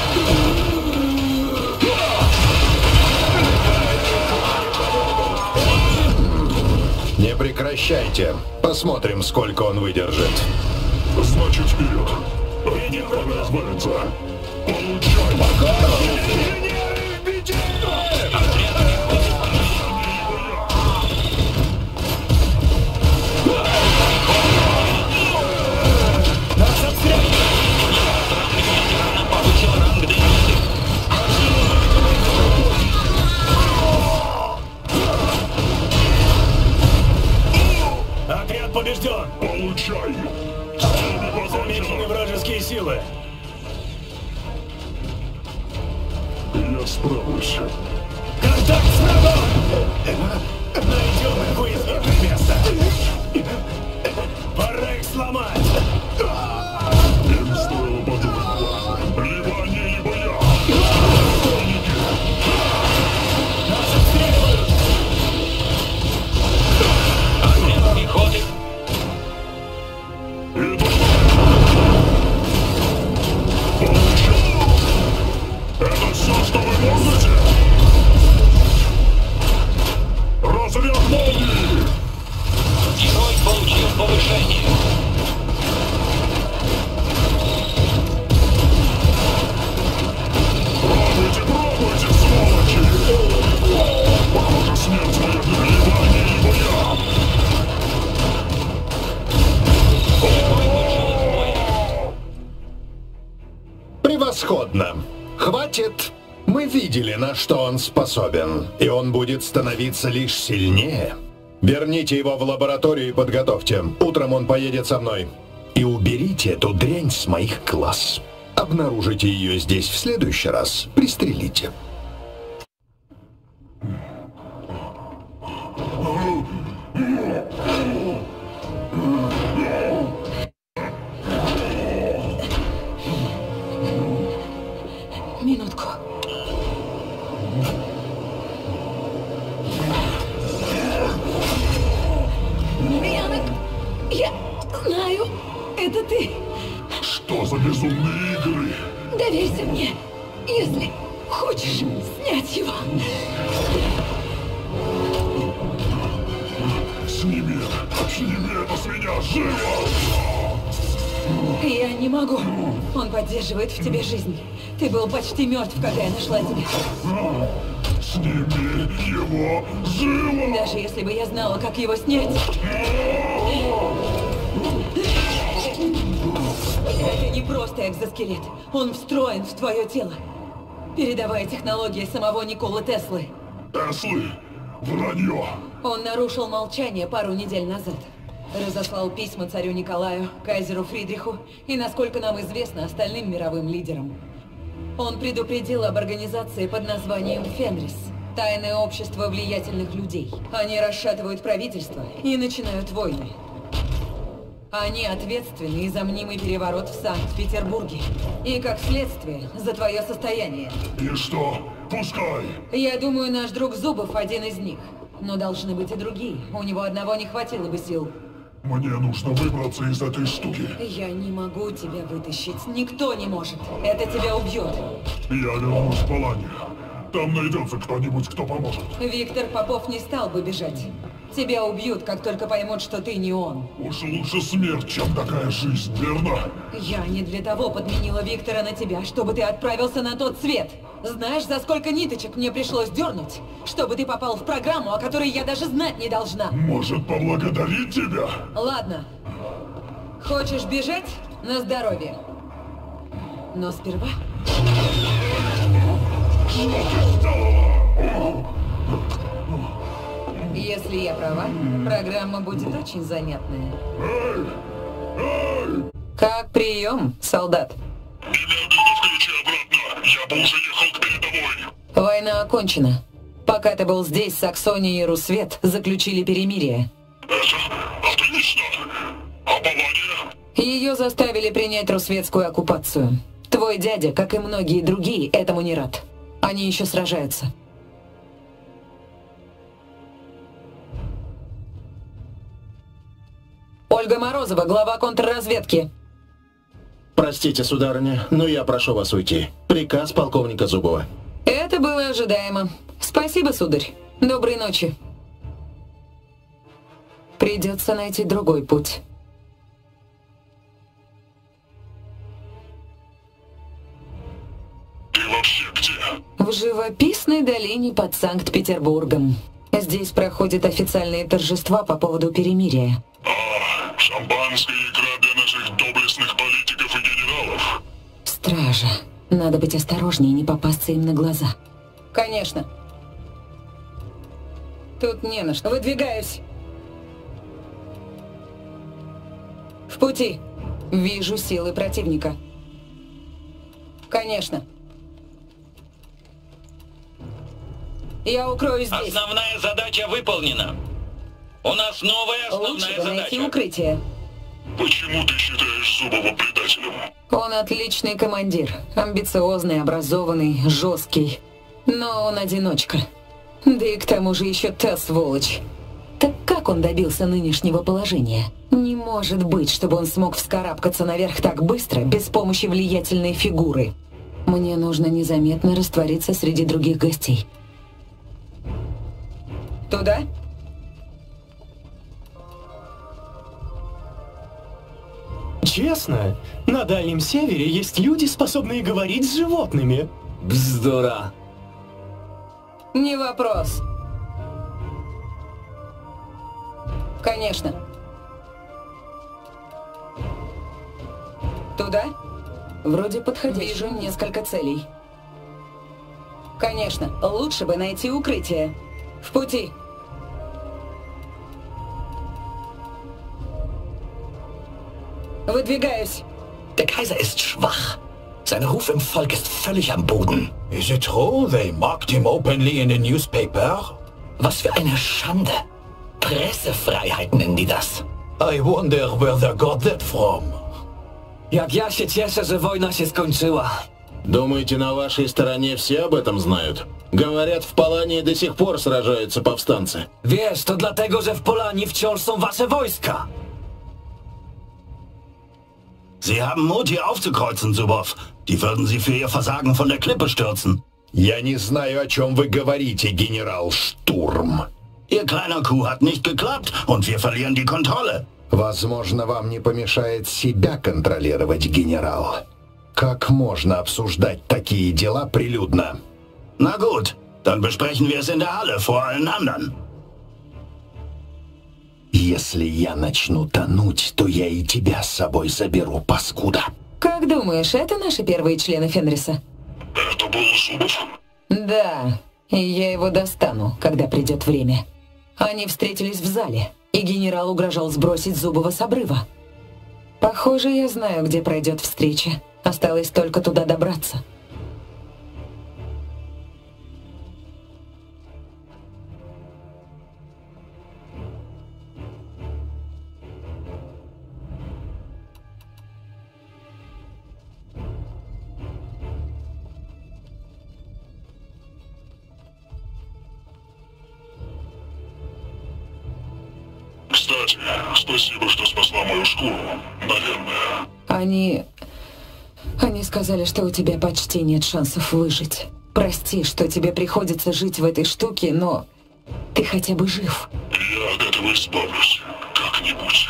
Не прекращайте. Посмотрим, сколько он выдержит. Значит, вперед. Пора избавиться. Получай. Отряд побежден! Получай. Замечены вражеские силы! Я справлюсь. Контакт с врагом! Найдем их уязвимое место! Пора их сломать! Им стоило подумать. Либо они, либо я. Нас обстреливают! Отряд пехоты. Иду. Получай. Это все, что вы можете? Разряд молнии! Герой получил повышение. Пробуйте, пробуйте, сволочи! Похоже, смерть моя либо они, либо я. Превосходно. Хватит. Мы видели, на что он способен, и он будет становиться лишь сильнее. Верните его в лабораторию и подготовьте. Утром он поедет со мной. И уберите эту дрянь с моих глаз. Обнаружите ее здесь в следующий раз. Пристрелите. Минутку. Янок, я знаю, это ты. Что за безумные игры? Доверься мне, если хочешь снять его. Сними это с меня, живо! Я не могу. Он поддерживает в тебе жизнь. Ты был почти мертв, когда я нашла тебя. Сними его, живо! Даже если бы я знала, как его снять. Это не просто экзоскелет. Он встроен в твое тело. Передовая технология самого Николы Теслы. Теслы? Вранье! Он нарушил молчание пару недель назад. Разослал письма царю Николаю, кайзеру Фридриху и, насколько нам известно, остальным мировым лидерам. Он предупредил об организации под названием Фенрис. Тайное общество влиятельных людей. Они расшатывают правительство и начинают войны. Они ответственны за мнимый переворот в Санкт-Петербурге. И, как следствие, за твое состояние. И что? Пускай! Я думаю, наш друг Зубов один из них. Но должны быть и другие. У него одного не хватило бы сил. Мне нужно выбраться из этой штуки. Я не могу тебя вытащить. Никто не может. Это тебя убьет. Я вернусь в Полане. Там найдется кто-нибудь, кто поможет. Виктор Попов не стал бы бежать. Тебя убьют, как только поймут, что ты не он. Уж лучше смерть, чем такая жизнь, верно? Я не для того подменила Виктора на тебя, чтобы ты отправился на тот свет. Знаешь, за сколько ниточек мне пришлось дернуть, чтобы ты попал в программу, о которой я даже знать не должна. Может, поблагодарить тебя? Ладно. Хочешь бежать? На здоровье. Но сперва... Что ты сделала? Если я права, программа будет очень занятная. Как прием, солдат? Немедленно включи обратно. Я бы уже ехал к передовой. Война окончена. Пока ты был здесь, Саксония и Русвет заключили перемирие. Это отлично. А Полания? Ее заставили принять русветскую оккупацию. Твой дядя, как и многие другие, этому не рад. Они еще сражаются. Ольга Морозова, глава контрразведки. Простите, сударыня, но я прошу вас уйти. Приказ полковника Зубова. Это было ожидаемо. Спасибо, сударь. Доброй ночи. Придется найти другой путь. Ты вообще где? В живописной долине под Санкт-Петербургом. Здесь проходят официальные торжества по поводу перемирия. Шампанское и икра для наших доблестных политиков и генералов. Стража. Надо быть осторожнее и не попасться им на глаза. Конечно. Тут не на что. Выдвигаюсь. В пути. Вижу силы противника. Конечно. Я укроюсь здесь. Основная задача выполнена. У нас новая основная Лучше бы найти задача. укрытие. Почему ты считаешь Зубова предателем? Он отличный командир. Амбициозный, образованный, жесткий. Но он одиночка. Да и к тому же еще та сволочь. Так как он добился нынешнего положения? Не может быть, чтобы он смог вскарабкаться наверх так быстро, без помощи влиятельной фигуры. Мне нужно незаметно раствориться среди других гостей. Туда? Честно, на Дальнем Севере есть люди, способные говорить с животными. Бздура. Не вопрос. Конечно. Туда? Вроде подходящих. Вижу несколько целей. Конечно, лучше бы найти укрытие. В пути. Выдвигаюсь. Der Kaiser ist schwach. Sein Ruf im Volk ist völlig am Boden. Is it true they mocked him openly in the newspaper? Was für eine Schande. Pressefreiheit nennen die das. I wonder where they got that from. Jak ja się cieszę, że wojna się skończyła. Думаете, на вашей стороне все об этом знают? Говорят, в Полании до сих пор сражаются повстанцы. Wiesz, to dlatego, że w Polanii wciąż są wasze wojska. Sie haben Mut, hier aufzukreuzen, Zubow. Die würden Sie für Ihr Versagen von der Klippe stürzen. Я не знаю, о чем вы говорите, генерал Штурм. Ihr kleiner Coup hat nicht geklappt und wir verlieren die Kontrolle. Возможно, вам не помешает себя контролировать, генерал. Как можно обсуждать такие дела прилюдно? Na gut, dann besprechen wir es in der Halle vor allen anderen. Если я начну тонуть, то я и тебя с собой заберу, паскуда. Как думаешь, это наши первые члены Фенриса? Это был Зубов? Да, и я его достану, когда придет время. Они встретились в зале, и генерал угрожал сбросить Зубова с обрыва. Похоже, я знаю, где пройдет встреча. Осталось только туда добраться. Кстати, спасибо, что спасла мою шкуру, наверное. Они сказали, что у тебя почти нет шансов выжить. Прости, что тебе приходится жить в этой штуке, но ты хотя бы жив. Я от этого избавлюсь как-нибудь.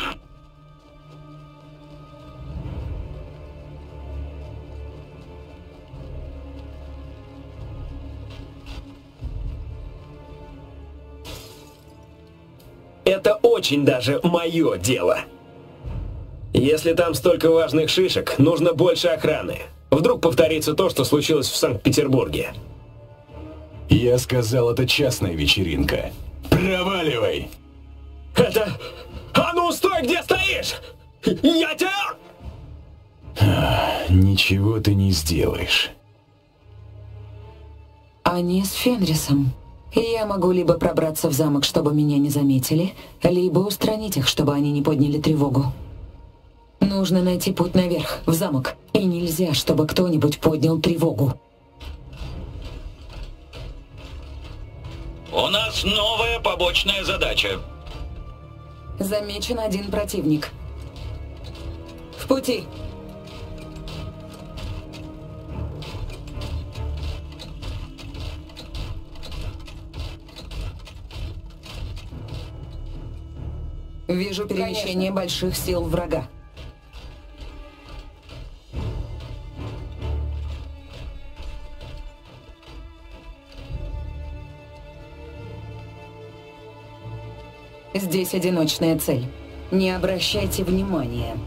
Это очень даже мое дело. Если там столько важных шишек, нужно больше охраны. Вдруг повторится то, что случилось в Санкт-Петербурге. Я сказал, это частная вечеринка. Проваливай! Это... А ну, стой, где стоишь! Я тебя... Ничего ты не сделаешь. Они с Фенрисом. Я могу либо пробраться в замок, чтобы меня не заметили, либо устранить их, чтобы они не подняли тревогу. Нужно найти путь наверх, в замок. И нельзя, чтобы кто-нибудь поднял тревогу. У нас новая побочная задача. Замечен один противник. В пути. Вижу перемещение больших сил врага. Здесь одиночная цель. Не обращайте внимания.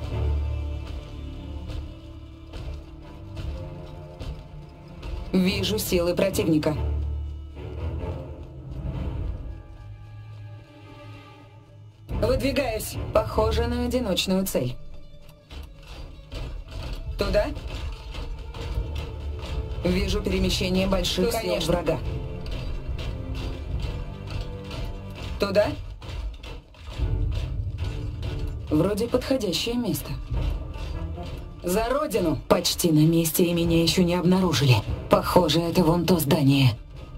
Вижу силы противника. Выдвигаюсь. Похоже на одиночную цель. Туда? Вижу перемещение больших сил врага. Туда? Вроде подходящее место. За родину! Почти на месте, и меня еще не обнаружили. Похоже, это вон то здание.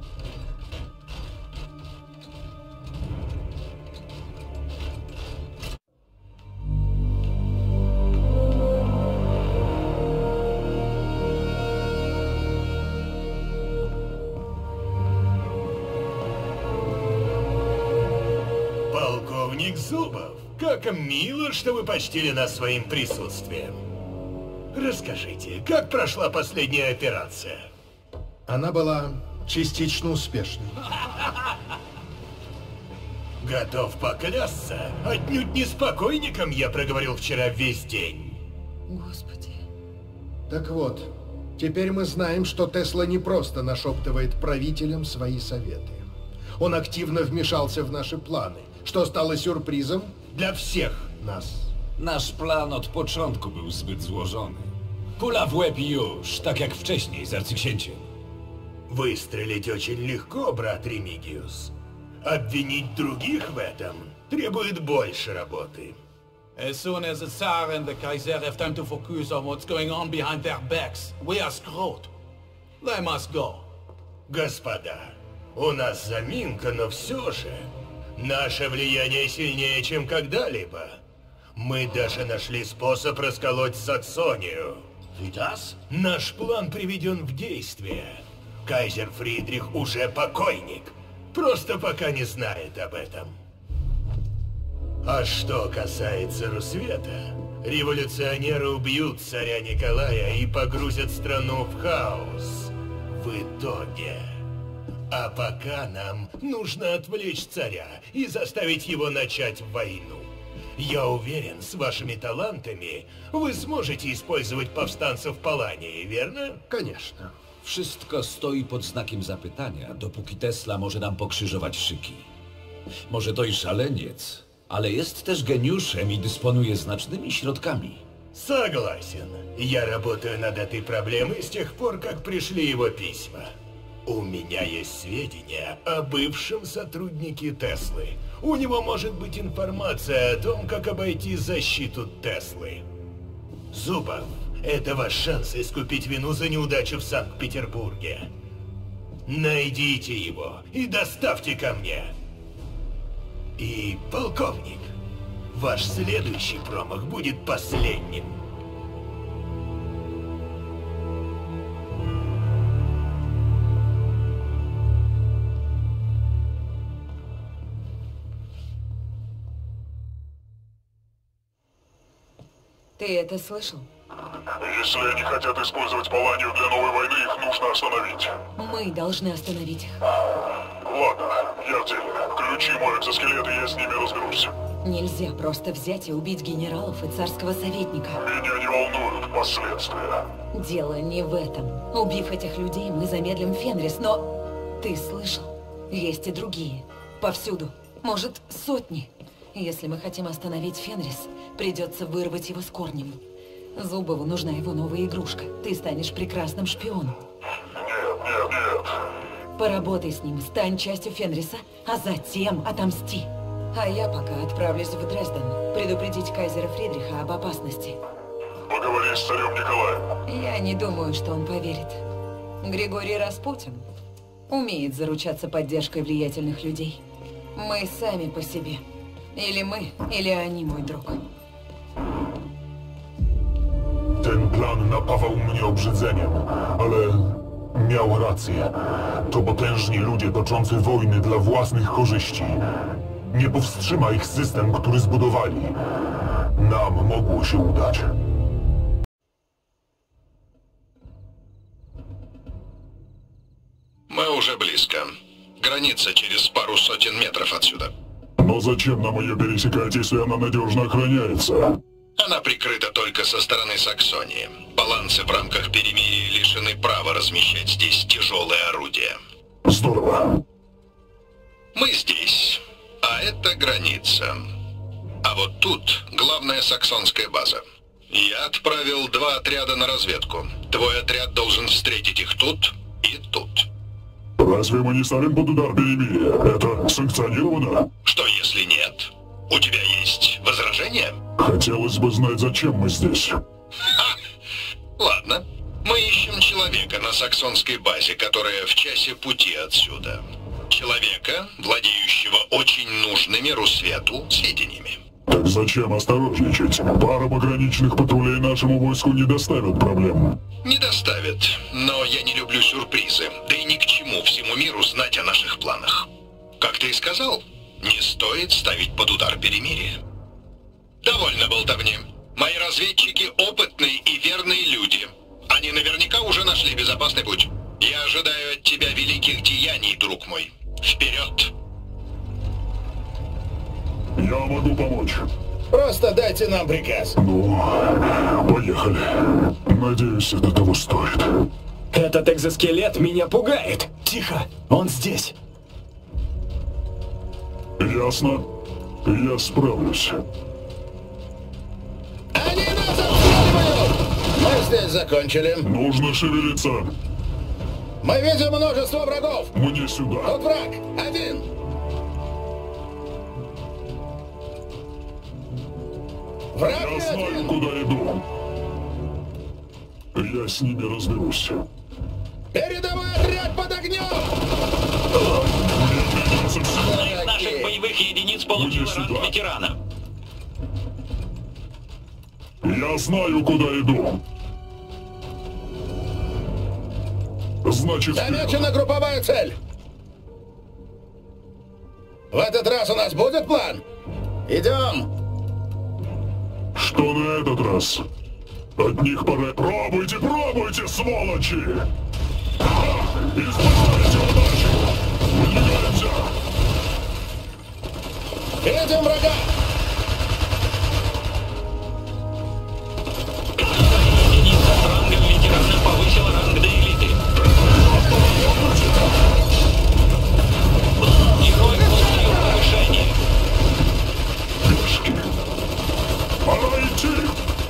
Полковник Зубов, как мило, что вы почтили нас своим присутствием. Расскажите, как прошла последняя операция? Она была частично успешной. Готов поклясться, отнюдь не с покойником я проговорил вчера весь день. Господи. Так вот, теперь мы знаем, что Тесла не просто нашептывает правителям свои советы. Он активно вмешался в наши планы, что стало сюрпризом dla всех nas. Nasz plan od początku był zbyt złożony. Kula w łeb już, tak jak wcześniej z arcyksięciem. Выстрелить очень легко, брат Ремигиус. Обвинить других в этом требует больше работы. As soon as the Tsar and the Kaiser have time to focus on what's going on behind their backs, we are screwed. They must go. Господа, у нас заминка, но все же наше влияние сильнее, чем когда-либо. Мы даже нашли способ расколоть Саксонию. Витас? Наш план приведен в действие. Кайзер Фридрих уже покойник. Просто пока не знает об этом. А что касается Русвета, революционеры убьют царя Николая и погрузят страну в хаос. В итоге. А пока нам нужно отвлечь царя и заставить его начать войну. Я уверен, с вашими талантами вы сможете использовать повстанцев Палании, верно? Конечно. Wszystko stoi pod znakiem zapytania, dopóki Tesla może nam pokrzyżować szyki. Może to i szaleniec, ale jest też geniuszem i dysponuje znacznymi środkami. Согласен. Я работаю над этой проблемой с тех пор, как пришли его письма. У меня есть сведения о бывшем сотруднике Теслы. У него может быть информация о том, как обойти защиту Теслы. Зубов, это ваш шанс искупить вину за неудачу в Санкт-Петербурге. Найдите его и доставьте ко мне. И, полковник, ваш следующий промах будет последним. Ты это слышал? Если они хотят использовать Паланию для новой войны, их нужно остановить. Мы должны остановить их. Ладно, я в деле. Ключи, мой экзоскелет, и я с ними разберусь. Нельзя просто взять и убить генералов и царского советника. Меня не волнуют последствия. Дело не в этом. Убив этих людей, мы замедлим Фенрис, но... Ты слышал? Есть и другие. Повсюду. Может, сотни. Если мы хотим остановить Фенрис, придется вырвать его с корнем. Зубову нужна его новая игрушка. Ты станешь прекрасным шпионом. Нет. Поработай с ним, стань частью Фенриса, а затем отомсти. А я пока отправлюсь в Дрезден, предупредить кайзера Фридриха об опасности. Поговори с царем Николаем. Я не думаю, что он поверит. Григорий Распутин умеет заручаться поддержкой влиятельных людей. Мы сами по себе. Или мы, или они, мой друг. Ten plan napawał mnie obrzydzeniem, ale miał rację. To potężni ludzie toczący wojny dla własnych korzyści. Nie powstrzyma ich system, który zbudowali. Nam mogło się udać. Мы уже близко. Граница через пару сотен метров отсюда. Но зачем нам ее пересекать, если она надежно охраняется? Она прикрыта только со стороны Саксонии. Балансы в рамках перемирия лишены права размещать здесь тяжелые орудия. Здорово. Мы здесь, а это граница. А вот тут главная саксонская база. Я отправил 2 отряда на разведку. Твой отряд должен встретить их тут и тут. Разве мы не ставим под удар перемирия? Это санкционировано? Что если нет? У тебя есть возражения? Хотелось бы знать, зачем мы здесь. Ладно. Мы ищем человека на саксонской базе, которая в часе пути отсюда. Человека, владеющего очень нужными Русвету сведениями. Так зачем осторожничать? Пара пограничных патрулей нашему войску не доставят проблем. Не доставят, но я не люблю сюрпризы. Да и ни к чему всему миру знать о наших планах. Как ты и сказал, не стоит ставить под удар перемирие. Довольно болтовни. Мои разведчики опытные и верные люди. Они наверняка уже нашли безопасный путь. Я ожидаю от тебя великих деяний, друг мой. Вперед! Я могу помочь. Просто дайте нам приказ. Ну, поехали. Надеюсь, это того стоит. Этот экзоскелет меня пугает. Тихо, он здесь. Ясно. Я справлюсь. Они нас обстреливают! Мы здесь закончили. Нужно шевелиться. Мы видим множество врагов. Мне сюда. Вот враг. Один. Враг Я знаю, один. куда иду. Я с ними разберусь. Передовой отряд под огнем! Одна из наших боевых единиц получила ранг ветерана. Я знаю, куда иду. Значит, Замечена групповая цель. В этот раз у нас будет план? Идем. что на этот раз? От них пора... Пробуйте, пробуйте, сволочи! Используйте удачу! Выдвигаемся! Видим врага! Единица с рангом ветерана повысила ранг до элиты. Герой получил повышение. Пешки. Пора идти!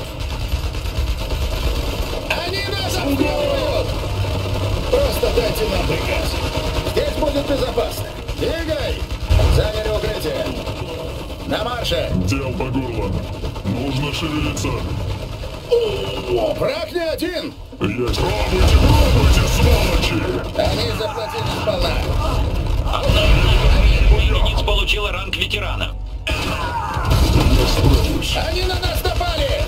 Они нас обстреливают! Просто дайте нам приказ. Здесь будет безопасно. Двигай! Заняли укрытие. На марше! Дел по горло. Нужно шевелиться. Враг не один! Есть. Пробуйте, пробуйте, сволочи! Они заплатили сполна. Одна из наших боевых единиц получила ранг ветерана. Я справлюсь. Они на нас напали!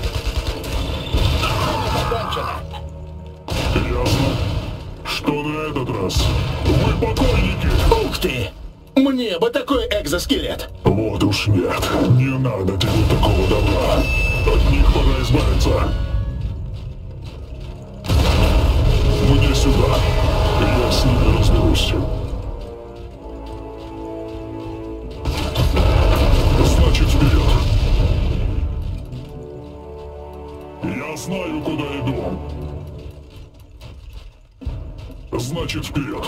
Время покончено. Ясно. Что на этот раз? Вы покойники! Ух ты! Мне бы такой экзоскелет! Вот уж нет. Не надо тебе такого добра. От них пора избавиться. Мне сюда. Я с ними разберусь. Значит, вперед. Я знаю, куда иду. Значит, вперед.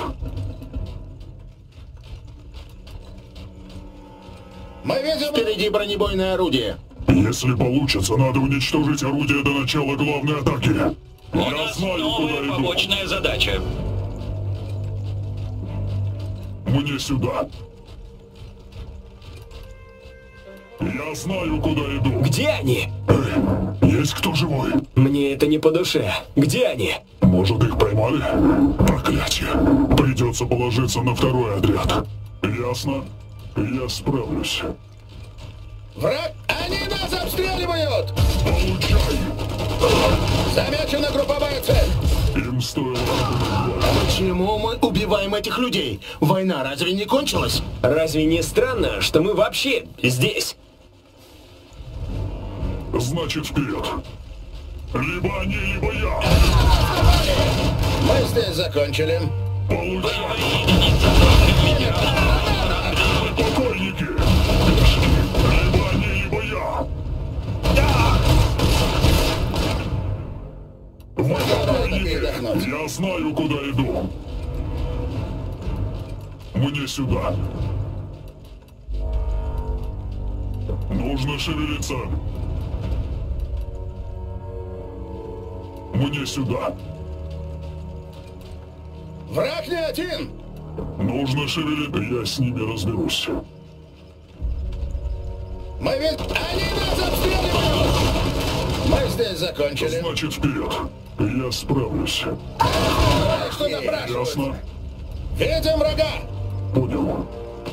Мы видим... Впереди бронебойное орудие. Если получится, надо уничтожить орудие до начала главной атаки. У Я нас знаю, куда новая иду. побочная задача. Мне сюда. Я знаю, куда иду. Где они? Есть кто живой? Мне это не по душе. Где они? Может, их поймали? Проклятие. Придется положиться на второй отряд. Ясно? Я справлюсь. Враг! Они нас обстреливают! Получай! Замечена групповая цель! Им стоило... Почему мы убиваем этих людей? Война разве не кончилась? Разве не странно, что мы вообще здесь? Значит, вперед. Либо они, либо я. Мы здесь закончили. Получай! Покойники! Либо они, либо я. Вы покойники! Я знаю, куда иду. Мне сюда. Нужно шевелиться. Мне сюда. Враг не один! Нужно шевелиться. Я с ними разберусь. Мы ведь... Они нас обстреливают! Мы здесь закончили. Значит, вперед. Я справлюсь. Что напрашивают? Ясно? Видим врага! Понял.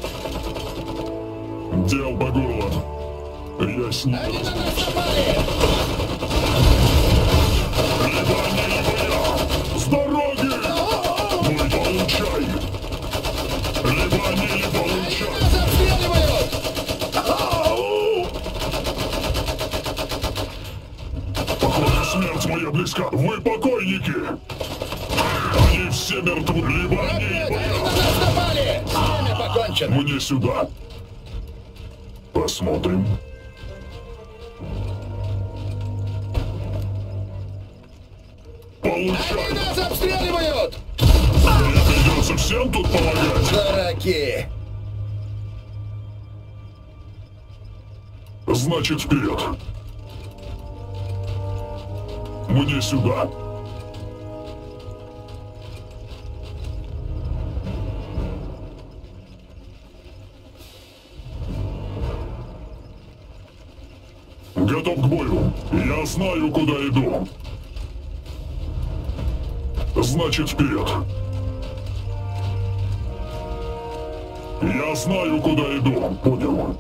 Дел по горло. Я с ними Они на нас разберусь. напали! Либо они, либо я. С дороги! Мой получай! Либо они, либо получай! Нас обстреливают! Похоже, смерть моя близка. Вы покойники! Они все мертвы. Либо они, либо Они на нас напали! С ними покончено! Мне сюда. Посмотрим. Получай! Они нас обстреливают! Мне придется всем тут помогать. Дураки! Значит, вперед. Мне сюда. Готов к бою. Я знаю, куда иду. Значит, вперед. Я знаю, куда иду. Понял.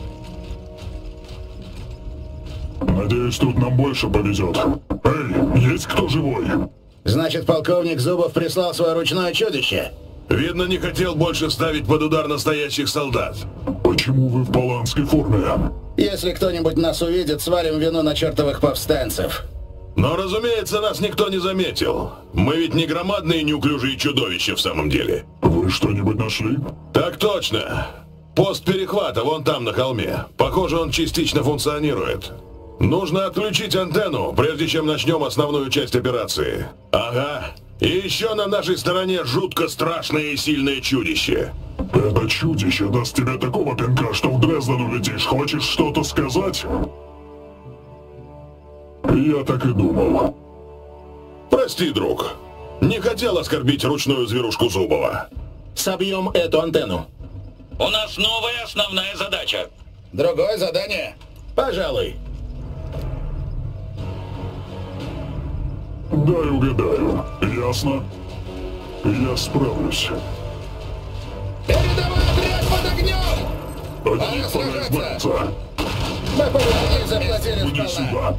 Надеюсь, тут нам больше повезет. Эй, есть кто живой? Значит, полковник Зубов прислал свое ручное чудище? Видно, не хотел больше ставить под удар настоящих солдат. Почему вы в паланской форме? Если кто-нибудь нас увидит, свалим вину на чертовых повстанцев. Но, разумеется, нас никто не заметил. Мы ведь не громадные неуклюжие чудовища в самом деле. Вы что-нибудь нашли? Так точно. Пост перехвата вон там на холме. Похоже, он частично функционирует. Нужно отключить антенну, прежде чем начнем основную часть операции. Ага. И еще на нашей стороне жутко страшное и сильное чудище. Это чудище даст тебе такого пинка, что в Дрезден улетишь. Хочешь что-то сказать? Я так и думал. Прости, друг. Не хотел оскорбить ручную зверушку Зубова. Собьем эту антенну. У нас новая основная задача. Другое задание? Пожалуй. Дай угадаю. Ясно? Я справлюсь. Передовой отряд под огнем! От них пора избавиться. Мы по-моему заплатили Иди сполна. сюда.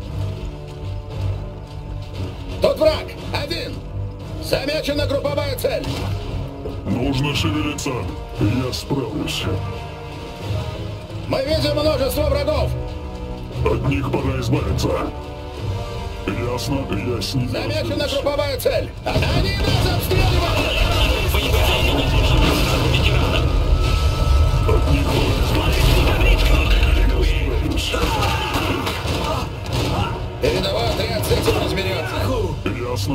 Тут враг! Один! Замечена групповая цель! Нужно шевелиться. Я справлюсь. Мы видим множество врагов! От них пора избавиться. Ясно? Я с ними Замечена разберусь. групповая цель! Они нас обстреливают! От них пора избавиться. Передовой отряд с этим разберется! Ясно?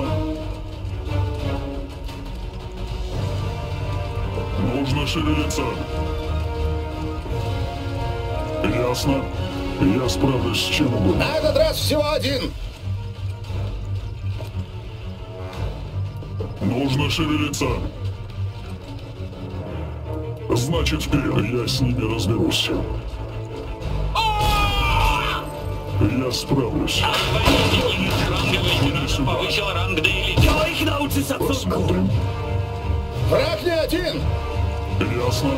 Нужно шевелиться. Ясно? Я справлюсь с чем угодно. На этот раз всего один! Нужно шевелиться. Значит, вперед. Я с ними разберусь. Я справлюсь. Повысил ранг до элиты. Посмотрим. Враг не один! Ясно.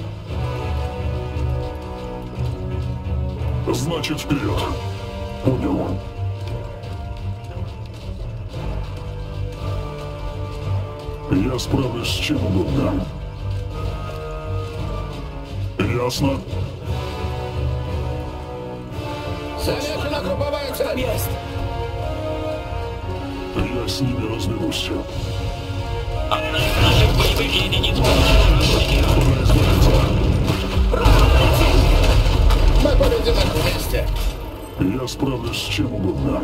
Значит, вперед. Понял. Я справлюсь с чем угодно. Ясно. Замечена групповая цель! Есть! Я с ними разберусь. Одна из наших боевых единиц получила Мы победим их вместе! Я справлюсь с чем угодно.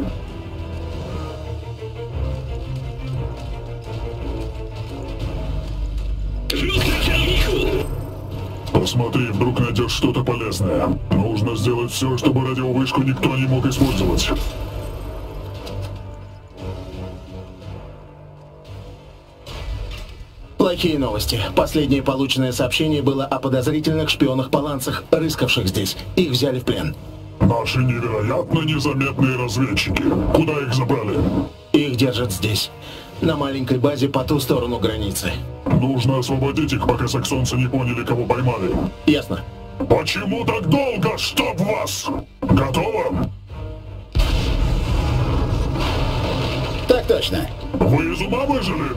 Посмотри, вдруг найдешь что-то полезное. Нужно сделать все, чтобы радиовышку никто не мог использовать. Плохие новости. Последнее полученное сообщение было о подозрительных шпионах-поланцах, рыскавших здесь. Их взяли в плен. Наши невероятно незаметные разведчики. Куда их забрали? Их держат здесь. На маленькой базе по ту сторону границы. Нужно освободить их, пока саксонцы не поняли, кого поймали. Ясно. Почему так долго, чтоб вас? Готово? Так точно. Вы из ума выжили?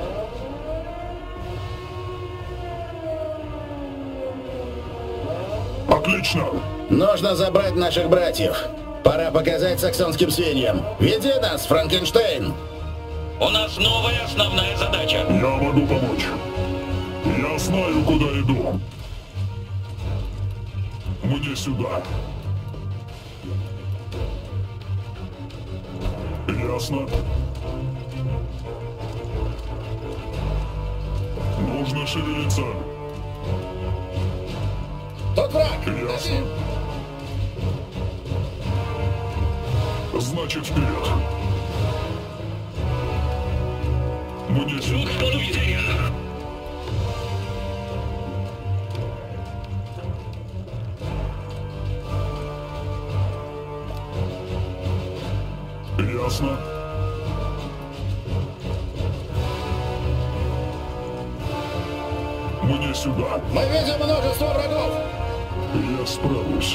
Отлично. Нужно забрать наших братьев. Пора показать саксонским свиньям. Веди нас, Франкенштейн! У нас новая основная задача. Я могу помочь. Я знаю, куда иду. Мне сюда. Ясно. Нужно шевелиться. Тот враг! Ясно. Значит, вперед. Мне сюда. Ясно. Мне сюда. Мы видим множество врагов! Я справлюсь.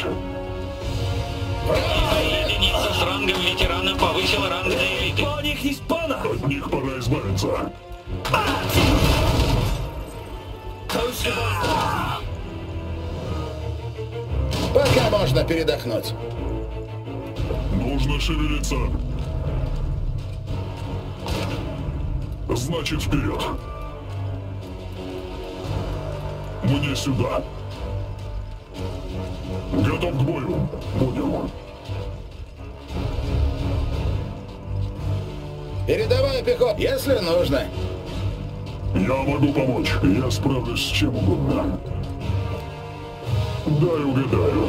Единица с рангом ветерана повысила ранг до элиты. По них не спана! От них пора избавиться. Пока можно передохнуть. Нужно шевелиться. Значит, вперед. Мне сюда. Готов к бою. Понял. Передавай пехот, если нужно. Я могу помочь. Я справлюсь с чем угодно. Дай угадаю.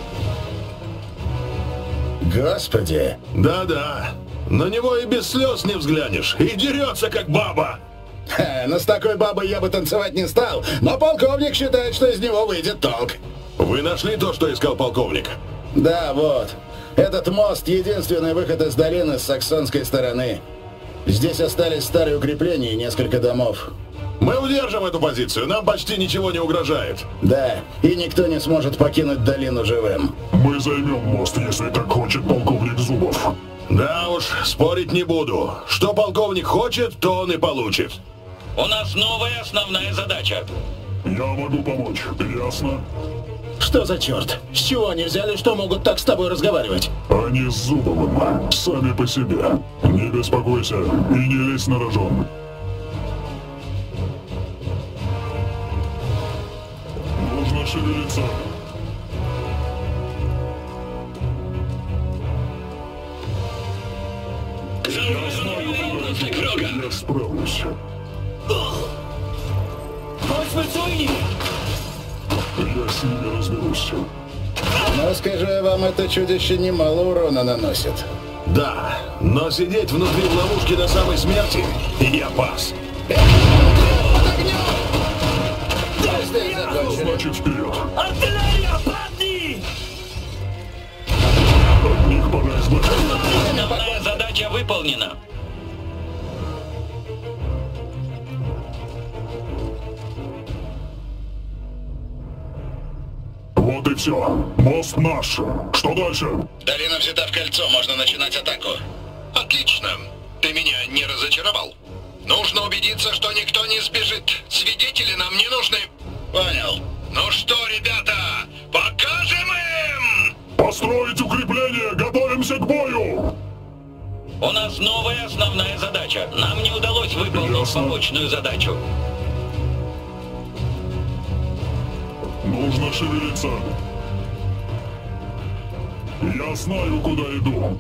Господи. Да-да. На него и без слез не взглянешь. И дерется, как баба. Ха, но с такой бабой я бы танцевать не стал. Но полковник считает, что из него выйдет толк. Вы нашли то, что искал полковник? Да, вот. Этот мост — единственный выход из долины с саксонской стороны. Здесь остались старые укрепления и несколько домов. Мы удержим эту позицию, нам почти ничего не угрожает. Да, и никто не сможет покинуть долину живым. Мы займем мост, если так хочет полковник Зубов. Да уж, спорить не буду. Что полковник хочет, то он и получит. У нас новая основная задача. Я могу помочь, ясно? Что за черт? С чего они взяли, что могут так с тобой разговаривать? Они с Зубовым, сами по себе. Не беспокойся и не лезь на рожон. Нужно шевелиться. Я справлюсь. Я с ними разберусь. Но скажу вам, это чудище немало урона наносит. Да, но сидеть внутри в ловушке до самой смерти я пас. Значит, вперед. Артиллерия, падни! От них пора Выполнено. Вот и все. Мост наш. Что дальше? Долина взята в кольцо, можно начинать атаку. Отлично. Ты меня не разочаровал. Нужно убедиться, что никто не сбежит. Свидетели нам не нужны. Понял. Ну что, ребята, покажем им! Построить укрепление! Готовимся к бою! У нас новая основная задача. Нам не удалось выполнить побочную задачу. Нужно шевелиться. Я знаю, куда иду.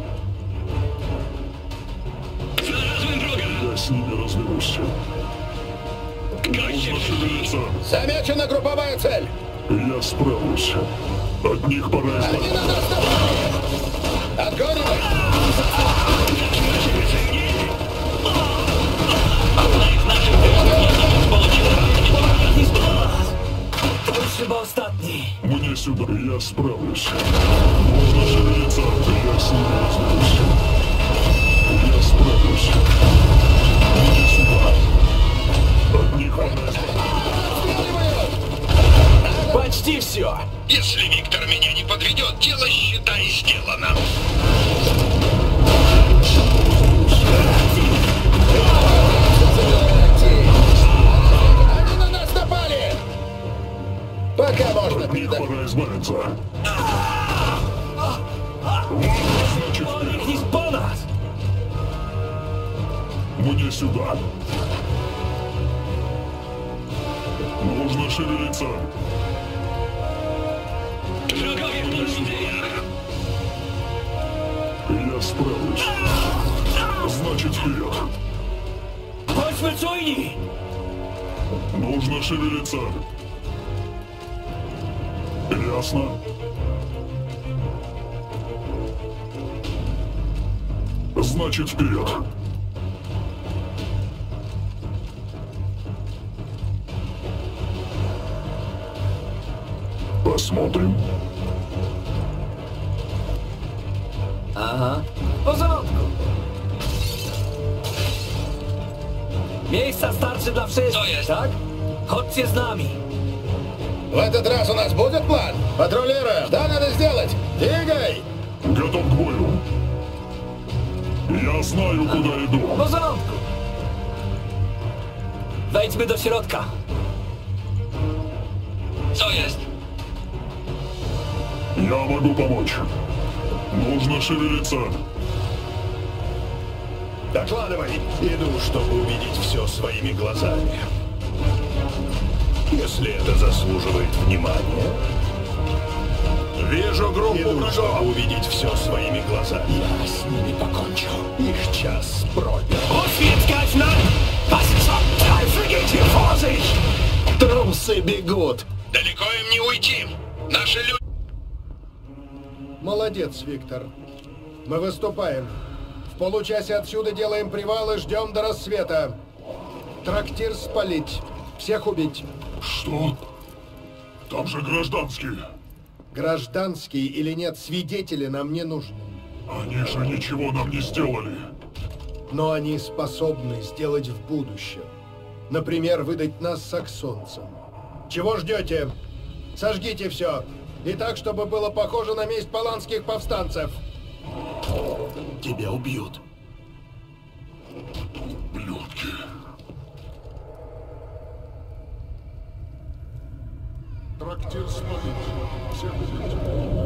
Я с ними разберусь. Нужно шевелиться. Замечена групповая цель. Я справлюсь. От них пора избавиться. Отгонивай! Chyba ostatni. Мне сюда, я справлюсь. Можно шевелиться, я с ними разберусь. Я справлюсь. Мне сюда. От них пора избавиться. Почти все. Если Виктор меня не подведет, дело, считай, сделано. Они на нас напали! Пока можно передать. Пора избавиться. Вот, значит, Здесь по нас! мне сюда. Нужно шевелиться. Я справлюсь. Значит, вперед. Chodźmy czujni! Нужно шевелиться. Ясно? Значит, вперед. Посмотрим. Aha. W porządku. Miejsca starczy dla wszystkich, tak? Chodźcie z nami. В этот раз у нас будет план? Патрулеры, что надо сделать? Двигай! Готов к бою. Я знаю, куда W иду. porządku. Wejdźmy do środka. Co jest? Я могу помочь. Нужно шевелиться. Докладывай. Иду, чтобы увидеть все своими глазами. Если это заслуживает внимания. Вижу группу врагов. Чтобы увидеть все своими глазами. Я с ними покончу. Их час пробил. Трусы бегут. Далеко им не уйти. Наши люди... Молодец, Виктор. Мы выступаем. В получасе отсюда делаем привал и ждем до рассвета. Трактир спалить. Всех убить. Что? Там же гражданские. Гражданские или нет, свидетели нам не нужны. Они же ничего нам не сделали. Но они способны сделать в будущем. Например, выдать нас саксонцам. Чего ждете? Сожгите все. И так, чтобы было похоже на месть паланских повстанцев. Тебя убьют. Блюдки. Трактир спалить. Всех убить.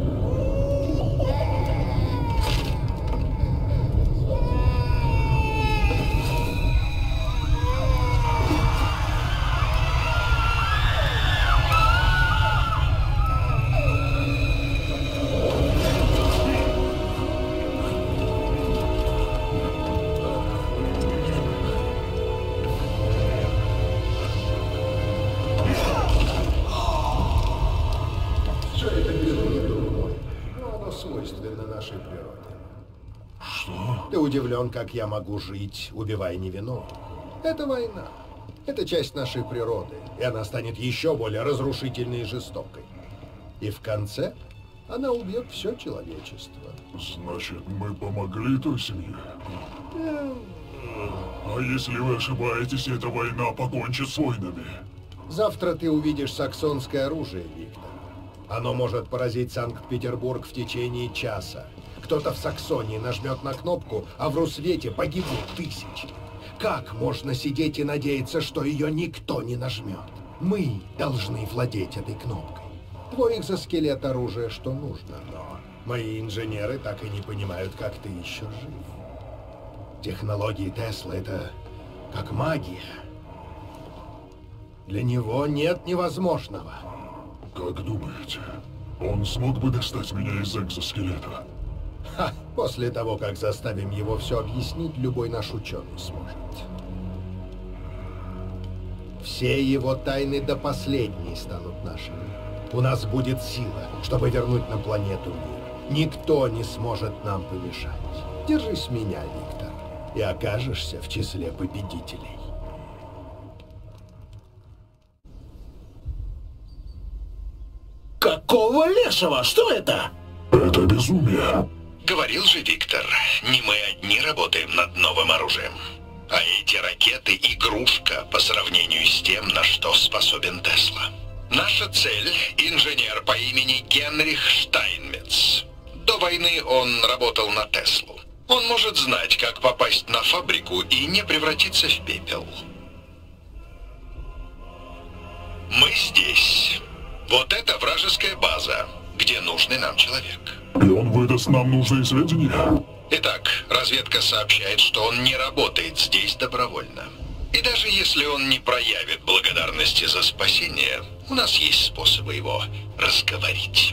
Свойственно нашей природе. Что? Ты удивлен, как я могу жить, убивая невиновных. Это война. Это часть нашей природы, и она станет еще более разрушительной и жестокой. И в конце Она убьет все человечество. Значит, мы помогли той семье? А если вы ошибаетесь, эта война покончит с войнами? Завтра ты увидишь саксонское оружие, Виктор. Оно может поразить Санкт-Петербург в течение часа. Кто-то в Саксонии нажмет на кнопку, а в Русвете погибнут тысячи. Как можно сидеть и надеяться, что ее никто не нажмет? Мы должны владеть этой кнопкой. Твой экзоскелет оружие, что нужно, но мои инженеры так и не понимают, как ты еще жив. Технологии Тесла — это как магия. Для него нет невозможного. Как думаете, он смог бы достать меня из экзоскелета? Ха! После того, как заставим его все объяснить, любой наш ученый сможет. Все его тайны до последней станут нашими. У нас будет сила, чтобы вернуть на планету мир. Никто не сможет нам помешать. Держись меня, Виктор, и окажешься в числе победителей. Какого лешего? Что это? Это безумие. Говорил же Виктор, не мы одни работаем над новым оружием. А эти ракеты — игрушка по сравнению с тем, на что способен Тесла. Наша цель — инженер по имени Генрих Штайнмец. До войны он работал на Теслу. Он может знать, как попасть на фабрику и не превратиться в пепел. Мы здесь. Вот это вражеская база, где нужный нам человек. И он выдаст нам нужные сведения? Итак, разведка сообщает, что он не работает здесь добровольно. И даже если он не проявит благодарности за спасение, у нас есть способы его разговорить.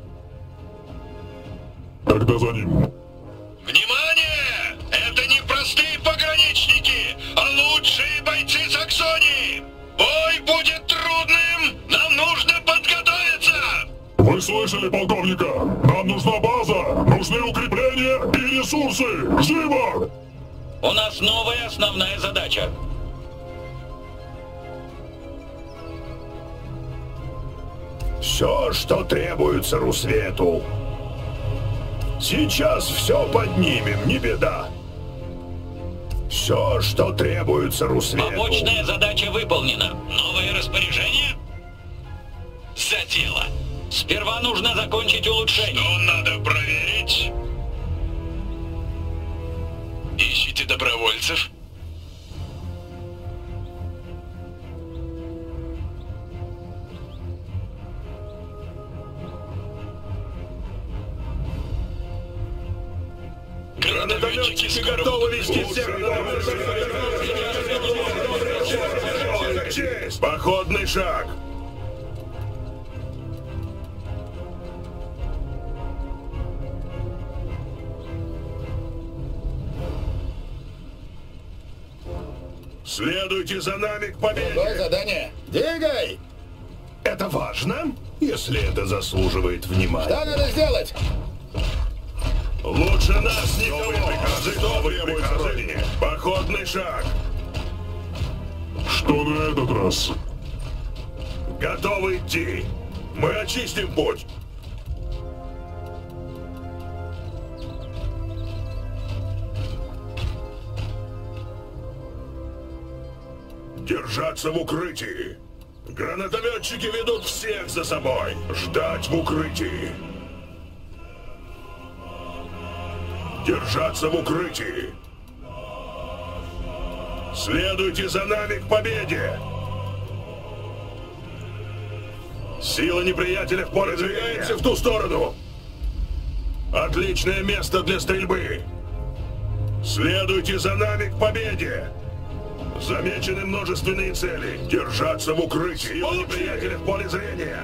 Тогда за ним. Внимание! Это не простые пограничники, а лучшие бойцы Саксонии! Бой будет трудным! Нам нужно подготовиться! Вы слышали, полковника? Нам нужна база, нужны укрепления и ресурсы! Живо! У нас новая основная задача. Все, что требуется Русвету. Сейчас все поднимем, не беда. Все, что требуется Русвету. Побочная задача выполнена. Новое распоряжение? За дело. Сперва нужно закончить улучшение. Что надо проверить? Ищите добровольцев? Гранатометчики готовы вести всех. Честь! Походный шаг. Следуйте за нами к победе. Какое задание? Двигай! Это важно, если это заслуживает внимания. Что надо сделать? Лучше нас никого! Новые приказы! Походный шаг! Что на этот раз? Готовы идти! Мы очистим путь! Держаться в укрытии! Гранатометчики ведут всех за собой! Ждать в укрытии! Держаться в укрытии! Следуйте за нами к победе! Сила неприятеля в поле зрения! Двигаемся в ту сторону! Отличное место для стрельбы! Следуйте за нами к победе! Замечены множественные цели! Держаться в укрытии! Сила неприятеля в поле зрения!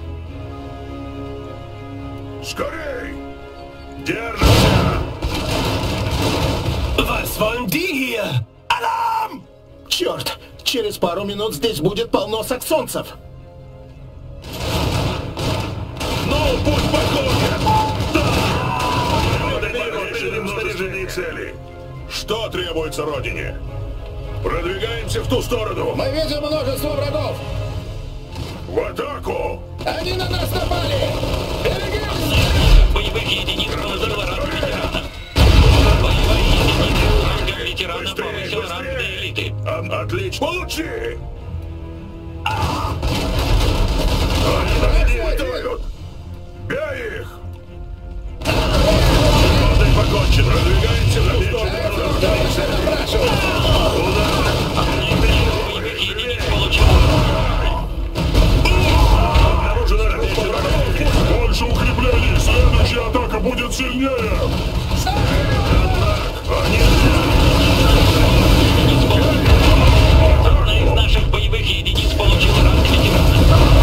Скорей! Держимся! Was wollen die hier? Alarm! Черт! Через пару минут здесь будет полно саксонцев! Ну, пусть подходят! Да! Множественные цели! Что требуется Родине? Продвигаемся в ту сторону! Мы видим множество врагов! В атаку! Они на нас напали! Берегись! Отлично! Получи! Они нас не атакуют! Бей их! Моды покончено! Продвигаемся в ту сторону! Больше укреплений! Следующая атака будет сильнее! Одна из наших боевых единиц получила ранг ветерана.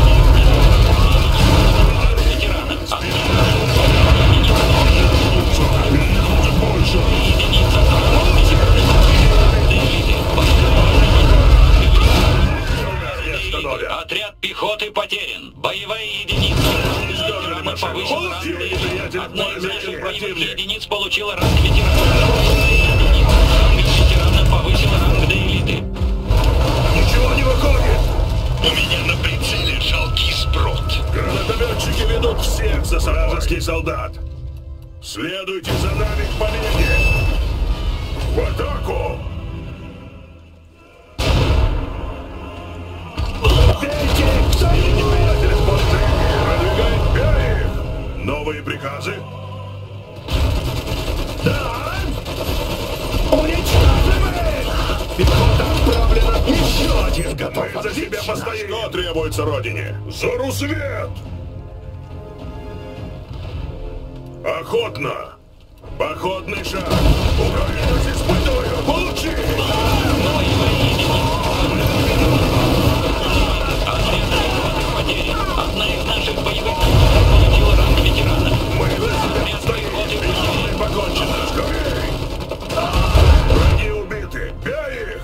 Отряд пехоты потерян. Боевая единица. Ветерана повысил ранг до элиты. Одна из наших боевых единиц получила ранг ветерана. Ветерана повысил ранг до элиты. Ничего не выходит! У меня на прицеле жалкий сброд. Гранатометчики ведут всех за вражеский солдат. Следуйте за нами к победе! В атаку! Бейте! Неприятель в поле зрения! Продвигай! Бей их! Новые приказы? Да! Уничтожим их! Пехота отправлена! Еще один готов! Мы за себя постоим! Что требуется родине? За Русвет! Охотно! Походный шаг! Управляюсь, испытую! Получи! Одна из наших боевых получила ранг ветерана. Мы за себя постоим! Пехоты покончено! Скорей! Враги убиты! Бей их!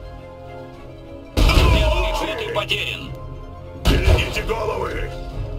Пехоты потерян. Берегите головы!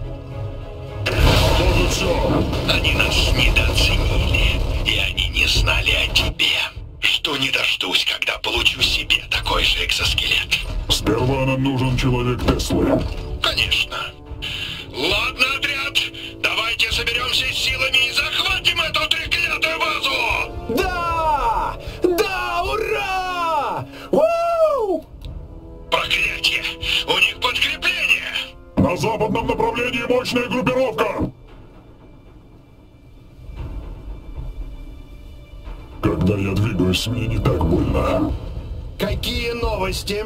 Может, все. Они нас недооценили, и они не знали о тебе. Жду не дождусь, когда получу себе такой же экзоскелет. Сперва нам нужен человек Теслы. Конечно. Ладно, отряд, давайте соберемся с силами и захватим эту треклятую базу! Да! Да! Ура! Уу! Проклятие! У них подкрепление! На западном направлении мощная группировка! Когда я двигаюсь, мне не так больно. Какие новости?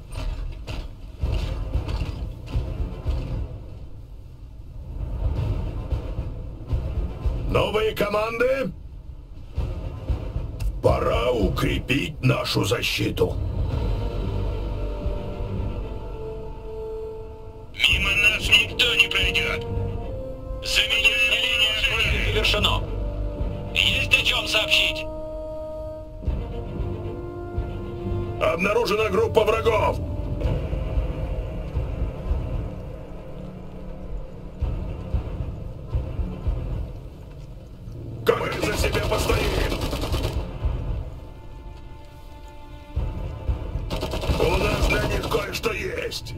Новые команды? Пора укрепить нашу защиту. Мимо нас никто не пройдет. Заменяем линию охраны. Завершено. Есть о чем сообщить? Обнаружена группа врагов. Как мы за себя постоим? У нас для них кое-что есть.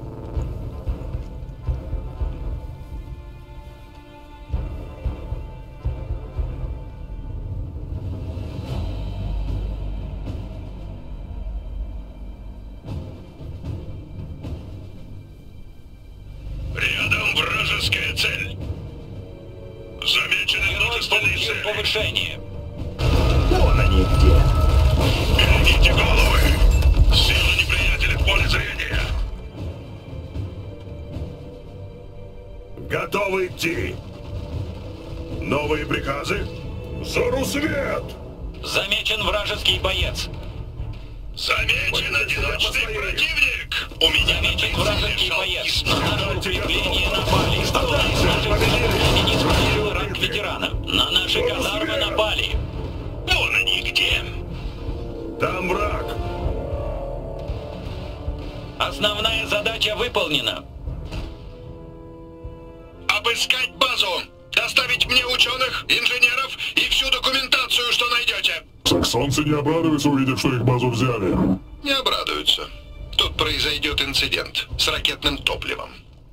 Рядом вражеская цель. Замечены множественные цели. Повышение. Вон они где. Берегите головы. Сила неприятеля в поле зрения. Готовы идти. Новые приказы? За Русвет! Замечен вражеский боец. Замечен одиночный противник! У меня Замечен вражеский боец. На наше укрепление напали. Единиц получил ранг ветерана. На наши казармы напали. Вон они где. Там враг. Основная задача выполнена. Обыскать базу. Доставить мне ученых, инженеров и всю документацию, что найдете. Саксонцы не обрадуются, увидев, что их базу взяли. Не обрадуются. Тут произойдет инцидент с ракетным топливом.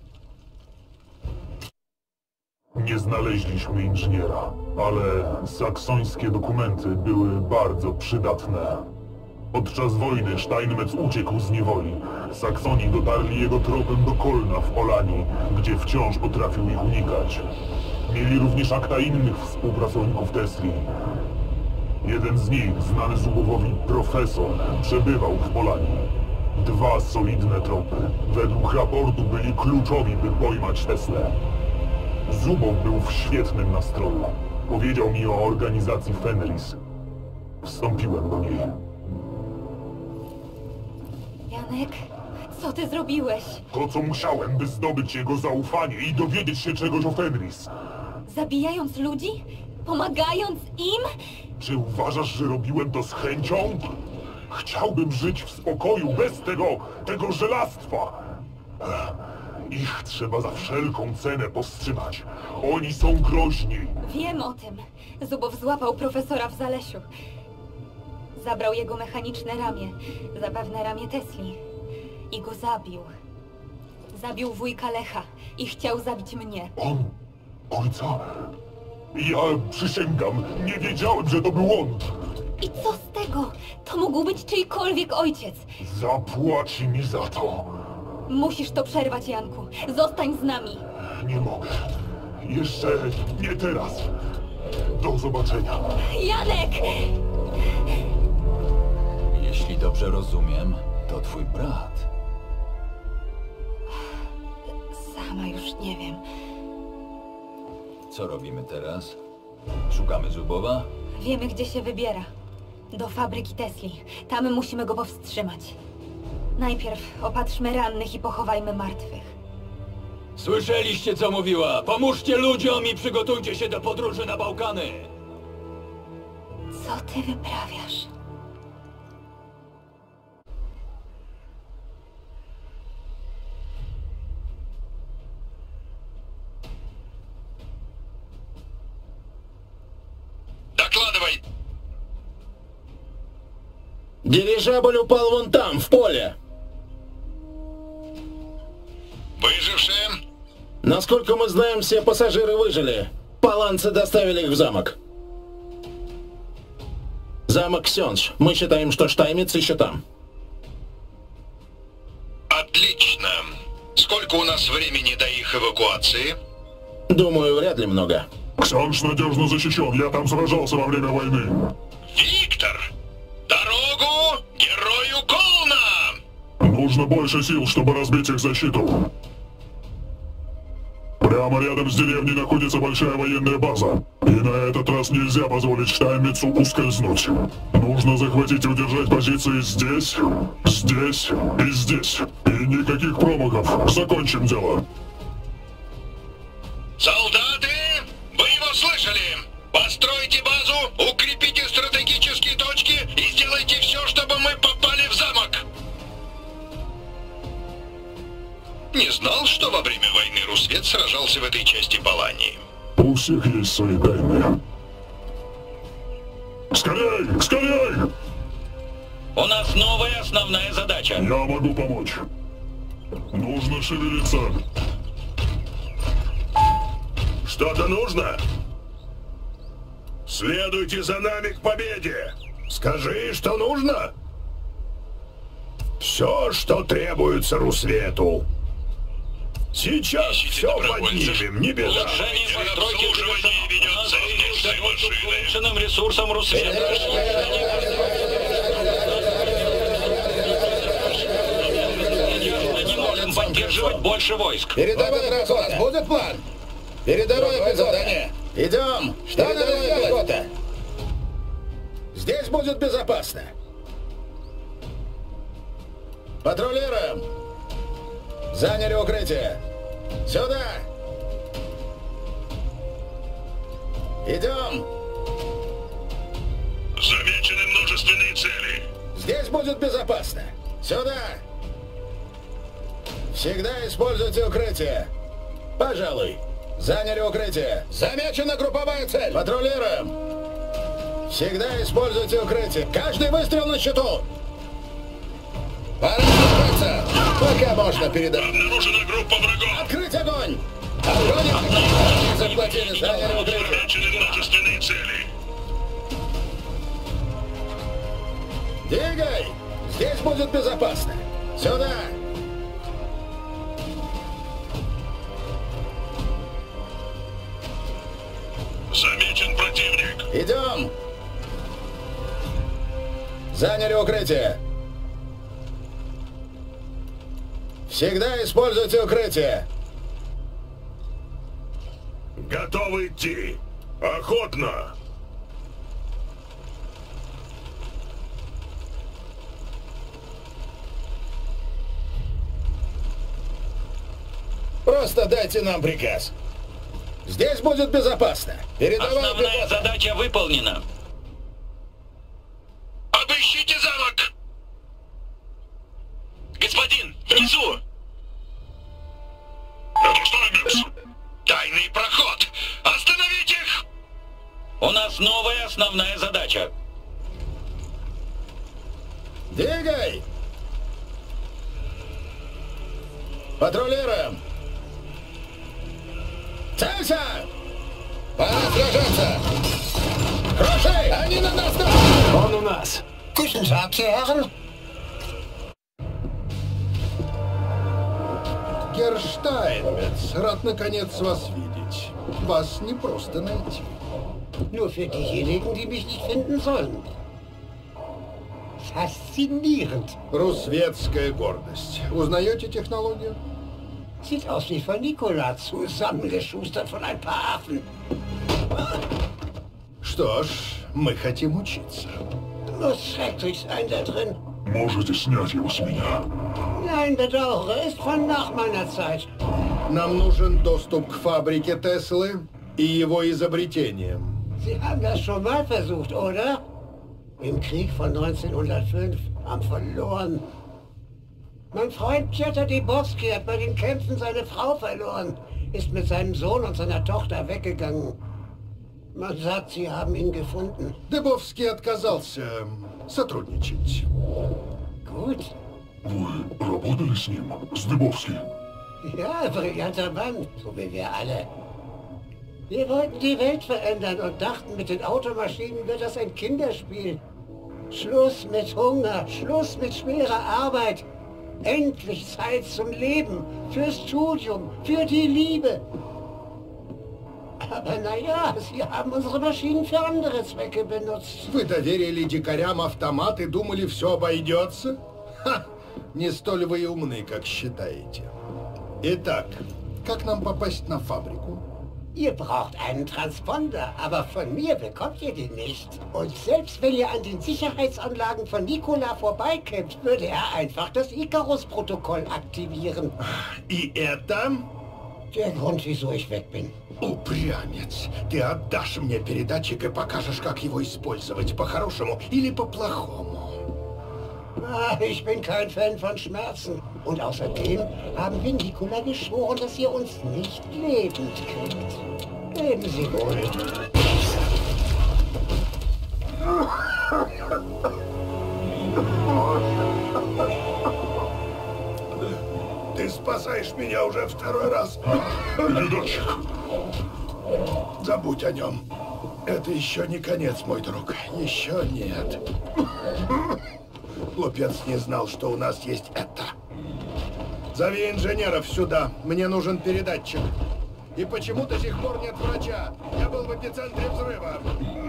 Nie znaleźliśmy inżyniera, ale saksońskie dokumenty były bardzo przydatne. Podczas wojny Steinmetz uciekł z niewoli. Saksoni dotarli jego tropem do Kolna w Polanii, gdzie wciąż potrafił ich unikać. Mieli również akta innych współpracowników Tesli. Jeden z nich, znany Zubowowi profesor, przebywał w Polanii. 2 solidne tropy. Według raportu byli kluczowi, by pojmać Teslę. Zubow był w świetnym nastroju. Powiedział mi o organizacji Fenris. Wstąpiłem do niej. Janek, co ty zrobiłeś? To, co musiałem, by zdobyć jego zaufanie i dowiedzieć się czegoś o Fenris. Zabijając ludzi? Pomagając im? Czy uważasz, że robiłem to z chęcią? Chciałbym żyć w spokoju bez tego żelastwa. Ich trzeba za wszelką cenę powstrzymać. Oni są groźni. Wiem o tym. Zubow złapał profesora w Zalesiu. Zabrał jego mechaniczne ramię. Zapewne ramię Tesli. I go zabił. Zabił wujka Lecha. I chciał zabić mnie. On? Ojca? Ja przysięgam, nie wiedziałem, że to był on. I co z tego? To mógł być czyjkolwiek ojciec. Zapłaci mi za to. Musisz to przerwać, Janku. Zostań z nami. Nie mogę. Jeszcze nie teraz. Do zobaczenia. Janek! Jeśli dobrze rozumiem, to twój brat. Sama już nie wiem. Co robimy teraz? Szukamy Zubowa? Wiemy, gdzie się wybiera. Do fabryki Tesli. Tam musimy go powstrzymać. Najpierw opatrzmy rannych i pochowajmy martwych. Słyszeliście, co mówiła? Pomóżcie ludziom i przygotujcie się do podróży na Bałkany! Co ty wyprawiasz? Докладывай! Дирижабль упал вон там, в поле. Выжившие? Насколько мы знаем, все пассажиры выжили. Паланцы доставили их в замок. Замок Ксёндж. Мы считаем, что Штайнмец еще там. Отлично. Сколько у нас времени до их эвакуации? Думаю, вряд ли много. Ксёндж надежно защищен. Я там сражался во время войны. Виктор! Дорогу герою Колна! Нужно больше сил, чтобы разбить их защиту. Прямо рядом с деревней находится большая военная база. И на этот раз нельзя позволить Штайнмецу ускользнуть. Нужно захватить и удержать позиции здесь, здесь и здесь. И никаких промахов. Закончим дело. Солдаты, вы его слышали? Постройте базу, укрепите стратегические точки и сделайте все, чтобы мы попали в замок. Не знал, что во время войны Русвет сражался в этой части Полании. У всех есть свои тайны. Скорей! Скорей! У нас новая основная задача. Я могу помочь. Нужно шевелиться. Что-то нужно? Следуйте за нами к победе. Скажи, что нужно? Все, что требуется Русвету. Сейчас все поднимем, не беда. Улучшение постройки ведется улучшенным ресурсом Русвета. Мы не можем поддерживать больше войск. Передовой раз будет план? Передовое задание. Идем. Что надо сделать? Здесь будет безопасно. Патрулируем. Заняли укрытие. Сюда. Идем. Замечены множественные цели. Здесь будет безопасно. Сюда. Всегда используйте укрытие. Пожалуй. Заняли укрытие. Замечена групповая цель. Патрулируем. Всегда используйте укрытие. Каждый выстрел на счету. Пора спускаться. Пока можно передать. Обнаружена группа врагов. Открыть огонь. Огонь. Захватили, заняли укрытие. Замечены множественные цели. Двигай. будет безопасно. Сюда! Замечен противник. Идем! Заняли укрытие. Всегда используйте укрытие. Готовы идти. Охотно. Просто дайте нам приказ. Здесь будет безопасно. Передавай. Основная задача выполнена. Обыщите замок! Господин, внизу! Это что, Эббекс? Тайный проход! Остановить их! У нас новая основная задача. Двигай! Патрулируем! Целься! Пора сражаться! Круши! Они на нас напали! Он у нас! Guten Tag, Herren! Герштайнмец, рад наконец вас видеть. Вас не просто найти. Nur für diejenigen, die mich nicht finden sollen. Faszinierend. Русветская гордость. Узнаете технологию? Sieht aus wie von Nikola, zusammengeschustert von ein paar Affen. Что ж, мы хотим учиться. Muss schrecklich sein da drin. Можете снять его с меня. Nein, bedauere, ist von nach meiner Zeit. Нам нужен доступ к фабрике Теслы и его изобретениям. Sie haben das schon mal versucht, oder? Im Krieg von 1905 haben verloren. Mein Freund Pjotr Dibowski hat bei den Kämpfen seine Frau verloren, ist mit seinem Sohn und seiner Tochter weggegangen. Man sagt, sie haben ihn gefunden. Дыбовский отказался сотрудничать. Gut. Вы работали с ним? С Дыбовским? Ja, brillanter Mann, so wie wir alle. Wir wollten die Welt verändern und dachten, mit den Automaschinen wird das ein Kinderspiel. Schluss mit Hunger, Schluss mit schwerer Arbeit. Endlich Zeit zum Leben, fürs Studium, für die Liebe. Aber naja, sie haben unsere Maschinen für andere Zwecke benutzt. Вы доверили дикарям автомат и думали, все обойдется? Ха! Не столь вы и умны, как считаете. Итак, как нам попасть на фабрику? Ihr braucht einen Transponder, aber von mir bekommt ihr den nicht. Und selbst wenn ihr an den Sicherheitsanlagen von Nikola vorbeikämpft, würde er einfach das Icarus-Protokoll aktivieren. И это? Der Grund, wieso ich weg bin. Упрямец, ты отдашь мне передатчик и покажешь, как его использовать, по-хорошему или по-плохому. Ich bin kein Fan von Schmerzen. Und außerdem haben wir Nikola geschworen, dass ihr uns nicht lebend kriegt. Leben Sie wohl. Ты спасаешь меня уже второй раз. Передатчик. Забудь о нем. Это еще не конец, мой друг. Еще нет. Глупец не знал, что у нас есть это. Зови инженеров сюда. Мне нужен передатчик. И почему до сих пор нет врача? Я был в эпицентре взрыва.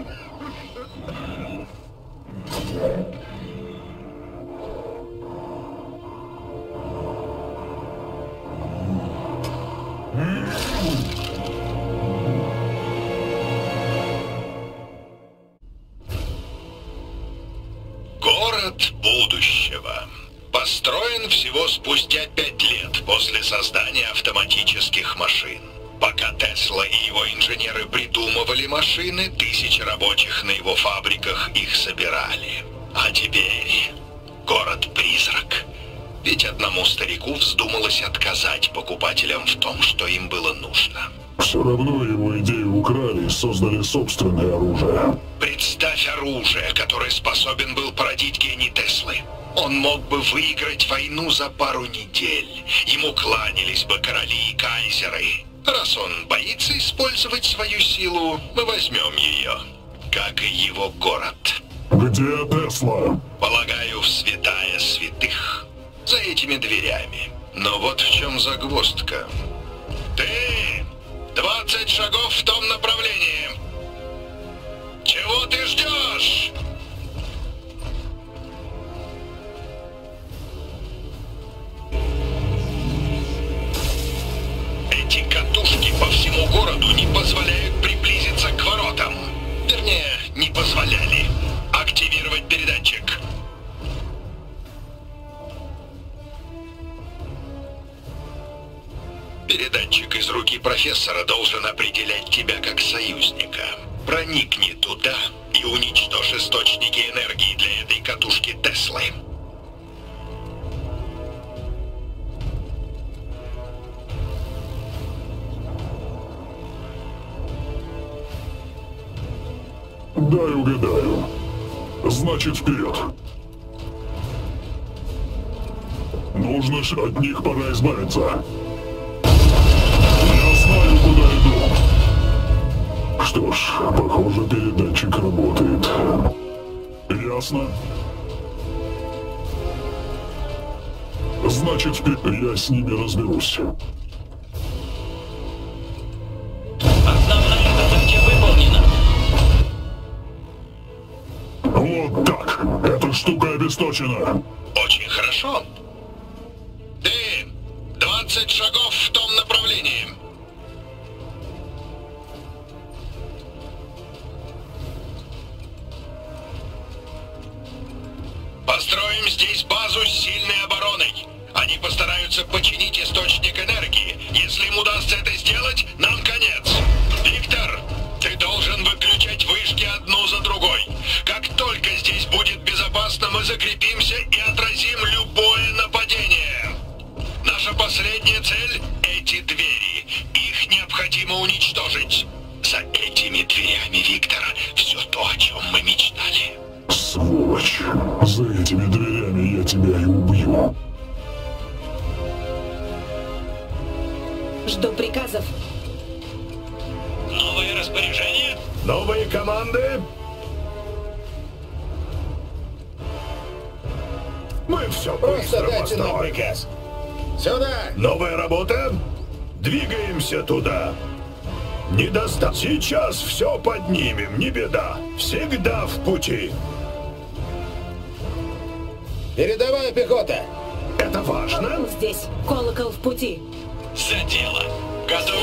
Город будущего. Построен всего спустя 5 лет после создания автоматических машин. Пока Тесла и его инженеры придумывали машины, тысячи рабочих на его фабриках их собирали. А теперь город-призрак. Ведь одному старику вздумалось отказать покупателям в том, что им было нужно. Все равно его идею украли и создали собственное оружие. Представь оружие, которое способен был породить гений Теслы. Он мог бы выиграть войну за пару недель. Ему кланялись бы короли и кайзеры. Раз он боится использовать свою силу, мы возьмем ее. Как и его город. Где Тесла? Полагаю, в святая святых. За этими дверями. Но вот в чем загвоздка. Ты! 20 шагов в том направлении. Чего ты ждешь? Эти катушки по всему городу не позволяют приблизиться к воротам. Вернее, не позволяли активировать передатчик. Передатчик из руки профессора должен определять тебя как союзника. Проникни туда и уничтожь источники энергии для этой катушки Теслы. Дай угадаю. Значит, вперед. Нужно ж от них пора избавиться. Я знаю, куда иду. Что ж, похоже, передатчик работает. Ясно? Значит, я с ними разберусь. Основная задача выполнена. Вот так. Эта штука обесточена. Очень хорошо. Ты! 20 шагов в том направлении. Построим здесь базу с сильной обороной. Они постараются починить источник энергии. Если им удастся это сделать, нам конец. Виктор, ты должен выключать вышки одну за другой. Как только здесь будет безопасно, мы закрепимся и отразим любое нападение. Наша последняя цель — эти двери. Их необходимо уничтожить. За этими дверями, Виктор, все то, о чем мы мечтали. Сволочь. За этими дверями я тебя и убью. Жду приказов. Новые распоряжения? Новые команды? Мы все Просто быстро дайте нам построим. приказ. Сюда! Новая работа? Двигаемся туда. Сейчас все поднимем, не беда. Всегда в пути. Передовая пехота! Это важно? Здесь. Колокол в пути. За дело. Готовы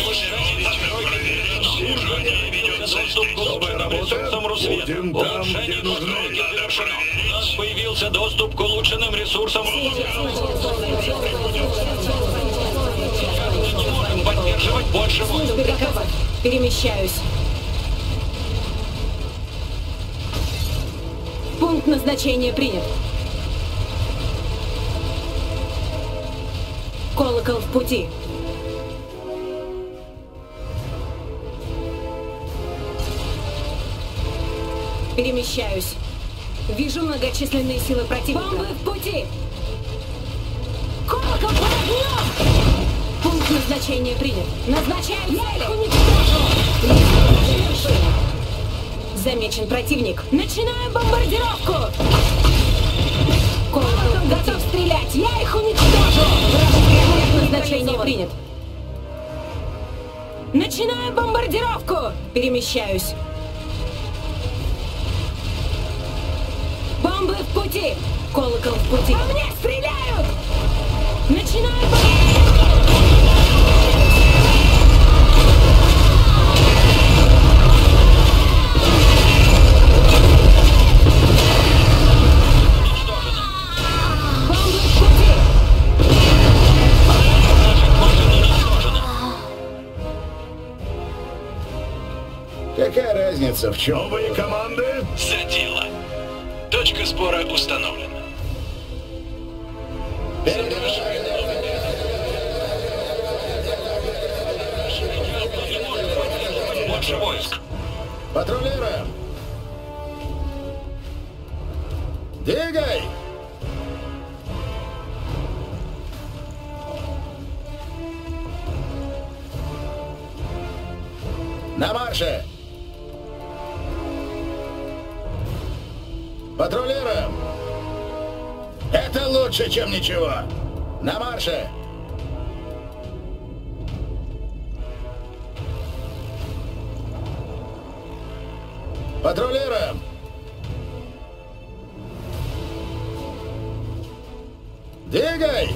Служение ведется здесь. Новая работа. Будем там, где нужны. У нас появился доступ к улучшенным ресурсам. Мы не можем поддерживать больше войск. Приказов. Перемещаюсь. Пункт назначения принят. Колокол в пути. Перемещаюсь. Вижу многочисленные силы противника. Бомбы в пути! Колокол под огнем! Пункт назначения принят. Назначаем цели! Замечен противник. Начинаем бомбардировку! Колокол готов стрелять! Я их уничтожу! Пункт назначения принят. Начинаем бомбардировку! Перемещаюсь. Бомбы в пути! Колокол в пути! По мне стреляют! Начинаем бомбардировку! Бомбы в пути! Какая разница в чем? Новые команды? За дело. Точка сбора установлена. Больше войск. Патрулируем! Двигай! На марше! Патрулируем! Это лучше, чем ничего! На марше! Патрулируем! Двигай!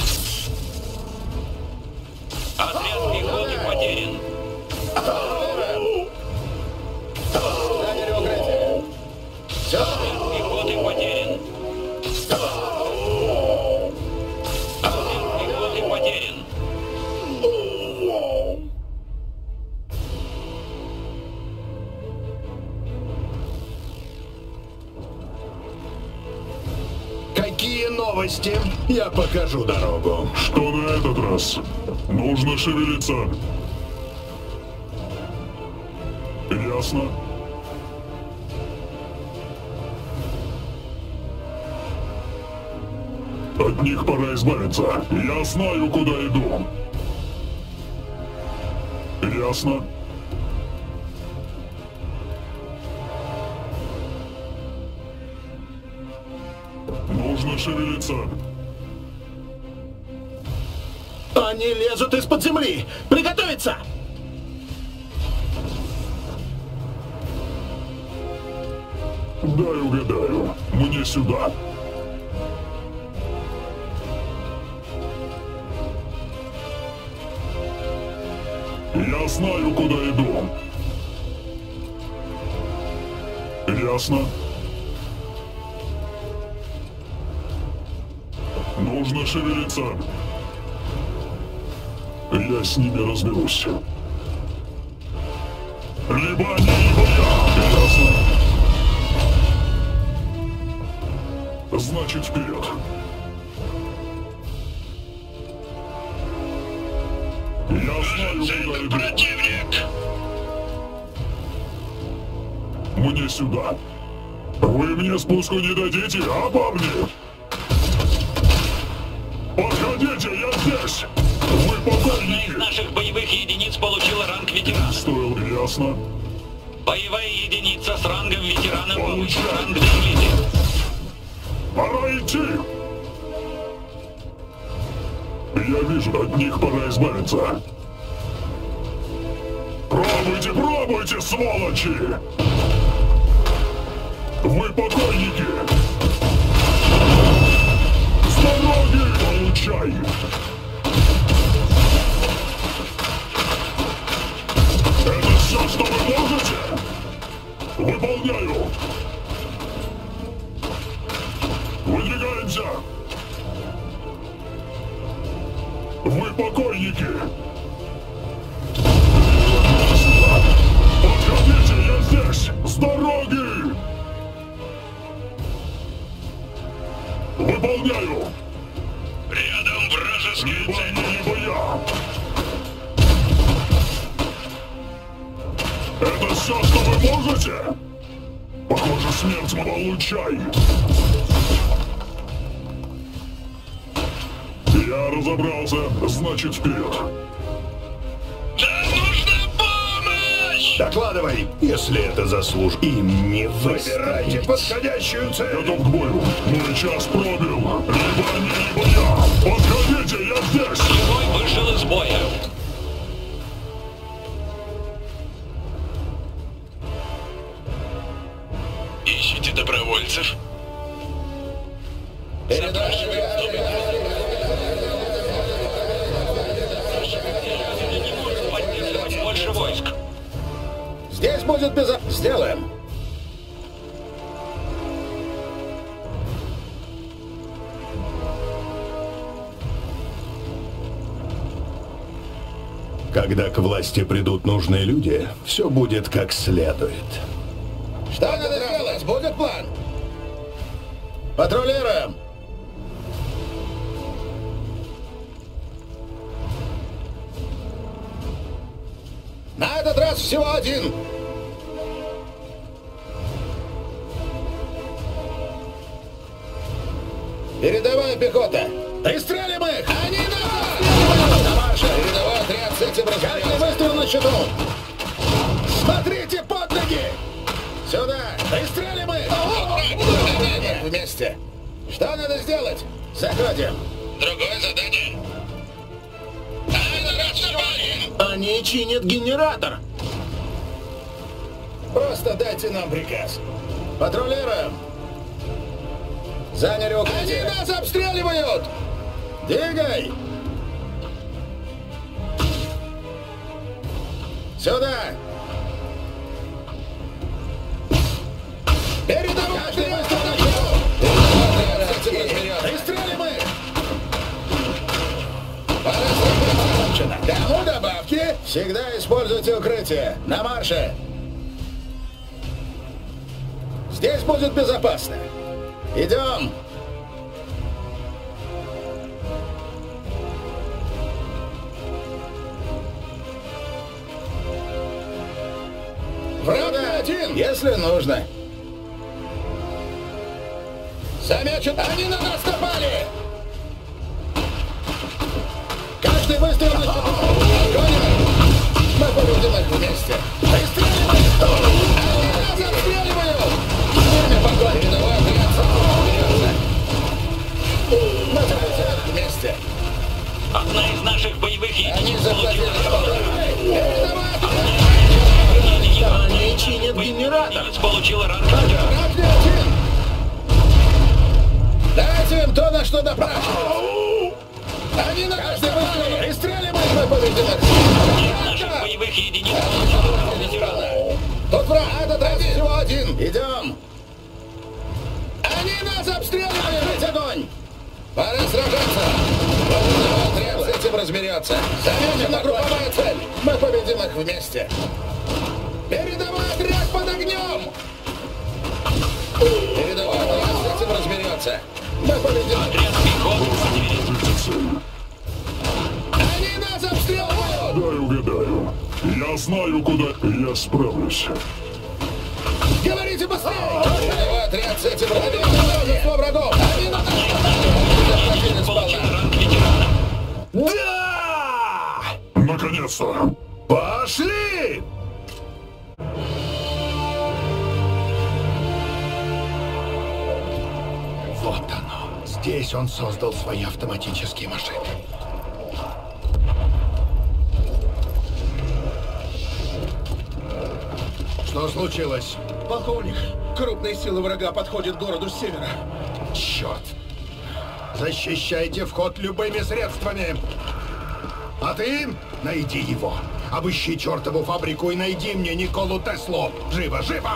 Отряд пехоты потерян. Патрулируем! Заняли укрытие. Все! Отряд пехоты потерян. Отряд пехоты потерян. Какие новости? Я покажу дорогу. Что на этот раз? Нужно шевелиться. Ясно? От них пора избавиться. Я знаю, куда иду. Ясно? Нужно шевелиться. Они лезут из-под земли! Приготовиться! Дай угадаю. Мне сюда. Я знаю, куда иду. Ясно? Нужно шевелиться. Я с ними разберусь. Либо они, либо я. Ясно? Значит, вперед. Я знаю, куда иду. Противник! Мне сюда. Вы мне спуску не дадите, а, парни? Подходите, я здесь! Вы покойники! Одна из наших боевых единиц получила ранг ветерана. Стоило, ясно? Боевая единица с рангом ветерана получила ранг Демлиди. Пора идти! Я вижу, от них пора избавиться. Пробуйте, пробуйте, сволочи! Вы покойники! С дороги! Получай! Это все, что вы можете? Выполняю! Выдвигаемся! Вы покойники! Подходите, я здесь! С дороги! Выполняю! Рядом вражеские либо цели. они, либо я! Это все, что вы можете? Похоже, смерть получай! Я разобрался, значит, вперед! Нам нужна помощь! Докладывай, если это заслужит. Им не Выбирайте выстоять. подходящую цель! Готов к бою! Мой час пробил! Либо они, либо я! Подходите, я здесь! Бой вышел из боя. Ищите добровольцев? Поддерживать больше войск. Здесь будет безопасно. Сделаем. Когда к власти придут нужные люди, все будет как следует. Что надо сделать? Будет план. Патрулируем. На этот раз всего один. Передовая пехота. Пристрелим их! Они на марше! Передовой отряд с этим разгоняется. Выстрел на счету! Смотрите под ноги! Сюда! Пристрелим их! месте. Что надо сделать? Заходим. Другое задание. Они чинят генератор. Просто дайте нам приказ. Патрулируем. Заняли укрытие. Они нас обстреливают! Двигай! Сюда! Передовой! Каждый выстрел на пристрелим их! Пора сработать! Кому добавки? Всегда используйте укрытие. На марше! Здесь будет безопасно. Идем! Враг один, если нужно. Замечен, они на нас напали! Каждый выстрел на счету! Мы победим их вместе! Пристреливай! Они нас отстреливают! Время погони! Передовой отряд берется! Мы победим их вместе! Одна из наших боевых единиц получила Они чинят генератор. Получила ранг. Дайте им то, на что допрашивают. Они на каждый выстрел. Пристрелим их, мы победим их. Наших боевых единиц Тут враг, этот один. Всего один. Идем. Они нас обстреливают. Открыть огонь. Пора сражаться. Отряд с этим разберется. Замечена групповая цель. Мы победим их вместе. Передовой отряд под огнем. Передовой отряд с этим разберется. Мы победим. Отряд пехоты. Они нас обстреливают! Дай угадаю. Я знаю, куда я справлюсь. Говорите быстрее! Передовой отряд с этим разберется. Множество врагов. Они на нас Да! Наконец-то! Пошли! Вот оно. Здесь он создал свои автоматические машины. Что случилось? Полковник, крупные силы врага подходят к городу с севера. Черт! Защищайте вход любыми средствами! А ты найди его. Обыщи чертову фабрику и найди мне Николу Теслу. Живо, живо!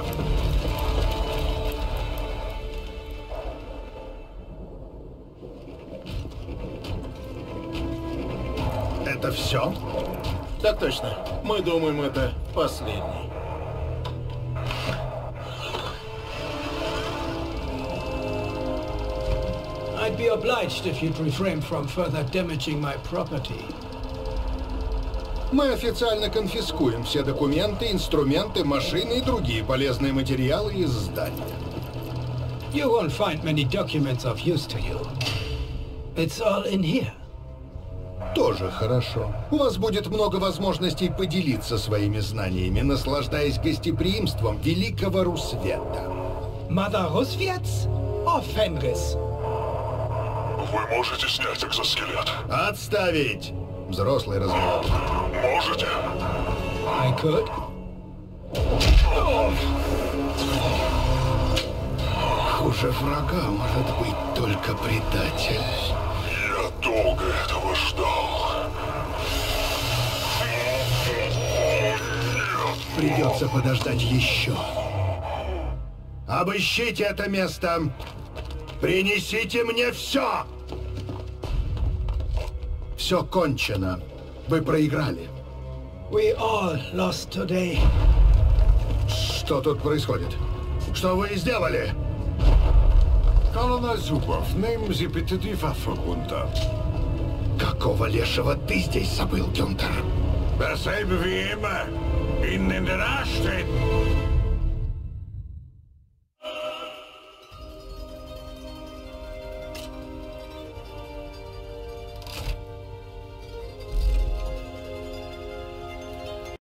Это все? Так точно. Мы думаем, это последний. I'd be obliged if you'd refrain from further damaging my property. Мы официально конфискуем все документы, инструменты, машины и другие полезные материалы из здания. You won't find many documents of use to you. It's all in here. Тоже хорошо. У вас будет много возможностей поделиться своими знаниями, наслаждаясь гостеприимством великого Русвета. Mother Rusviets or Fenris? Вы можете снять экзоскелет? Отставить! Взрослый разговор. Можете? I could. Хуже врага может быть только предатель. Я долго этого ждал. Придется подождать еще. Обыщите это место. Принесите мне все. Все кончено. Вы проиграли. We all lost today. Что тут происходит? Что вы сделали? Колонel Зубов, nehmen Sie bitte die Waffe runter. Какого лешего ты здесь забыл, Гюнтер? Dasselbe wie immer. Ihnen in den Arsch treten.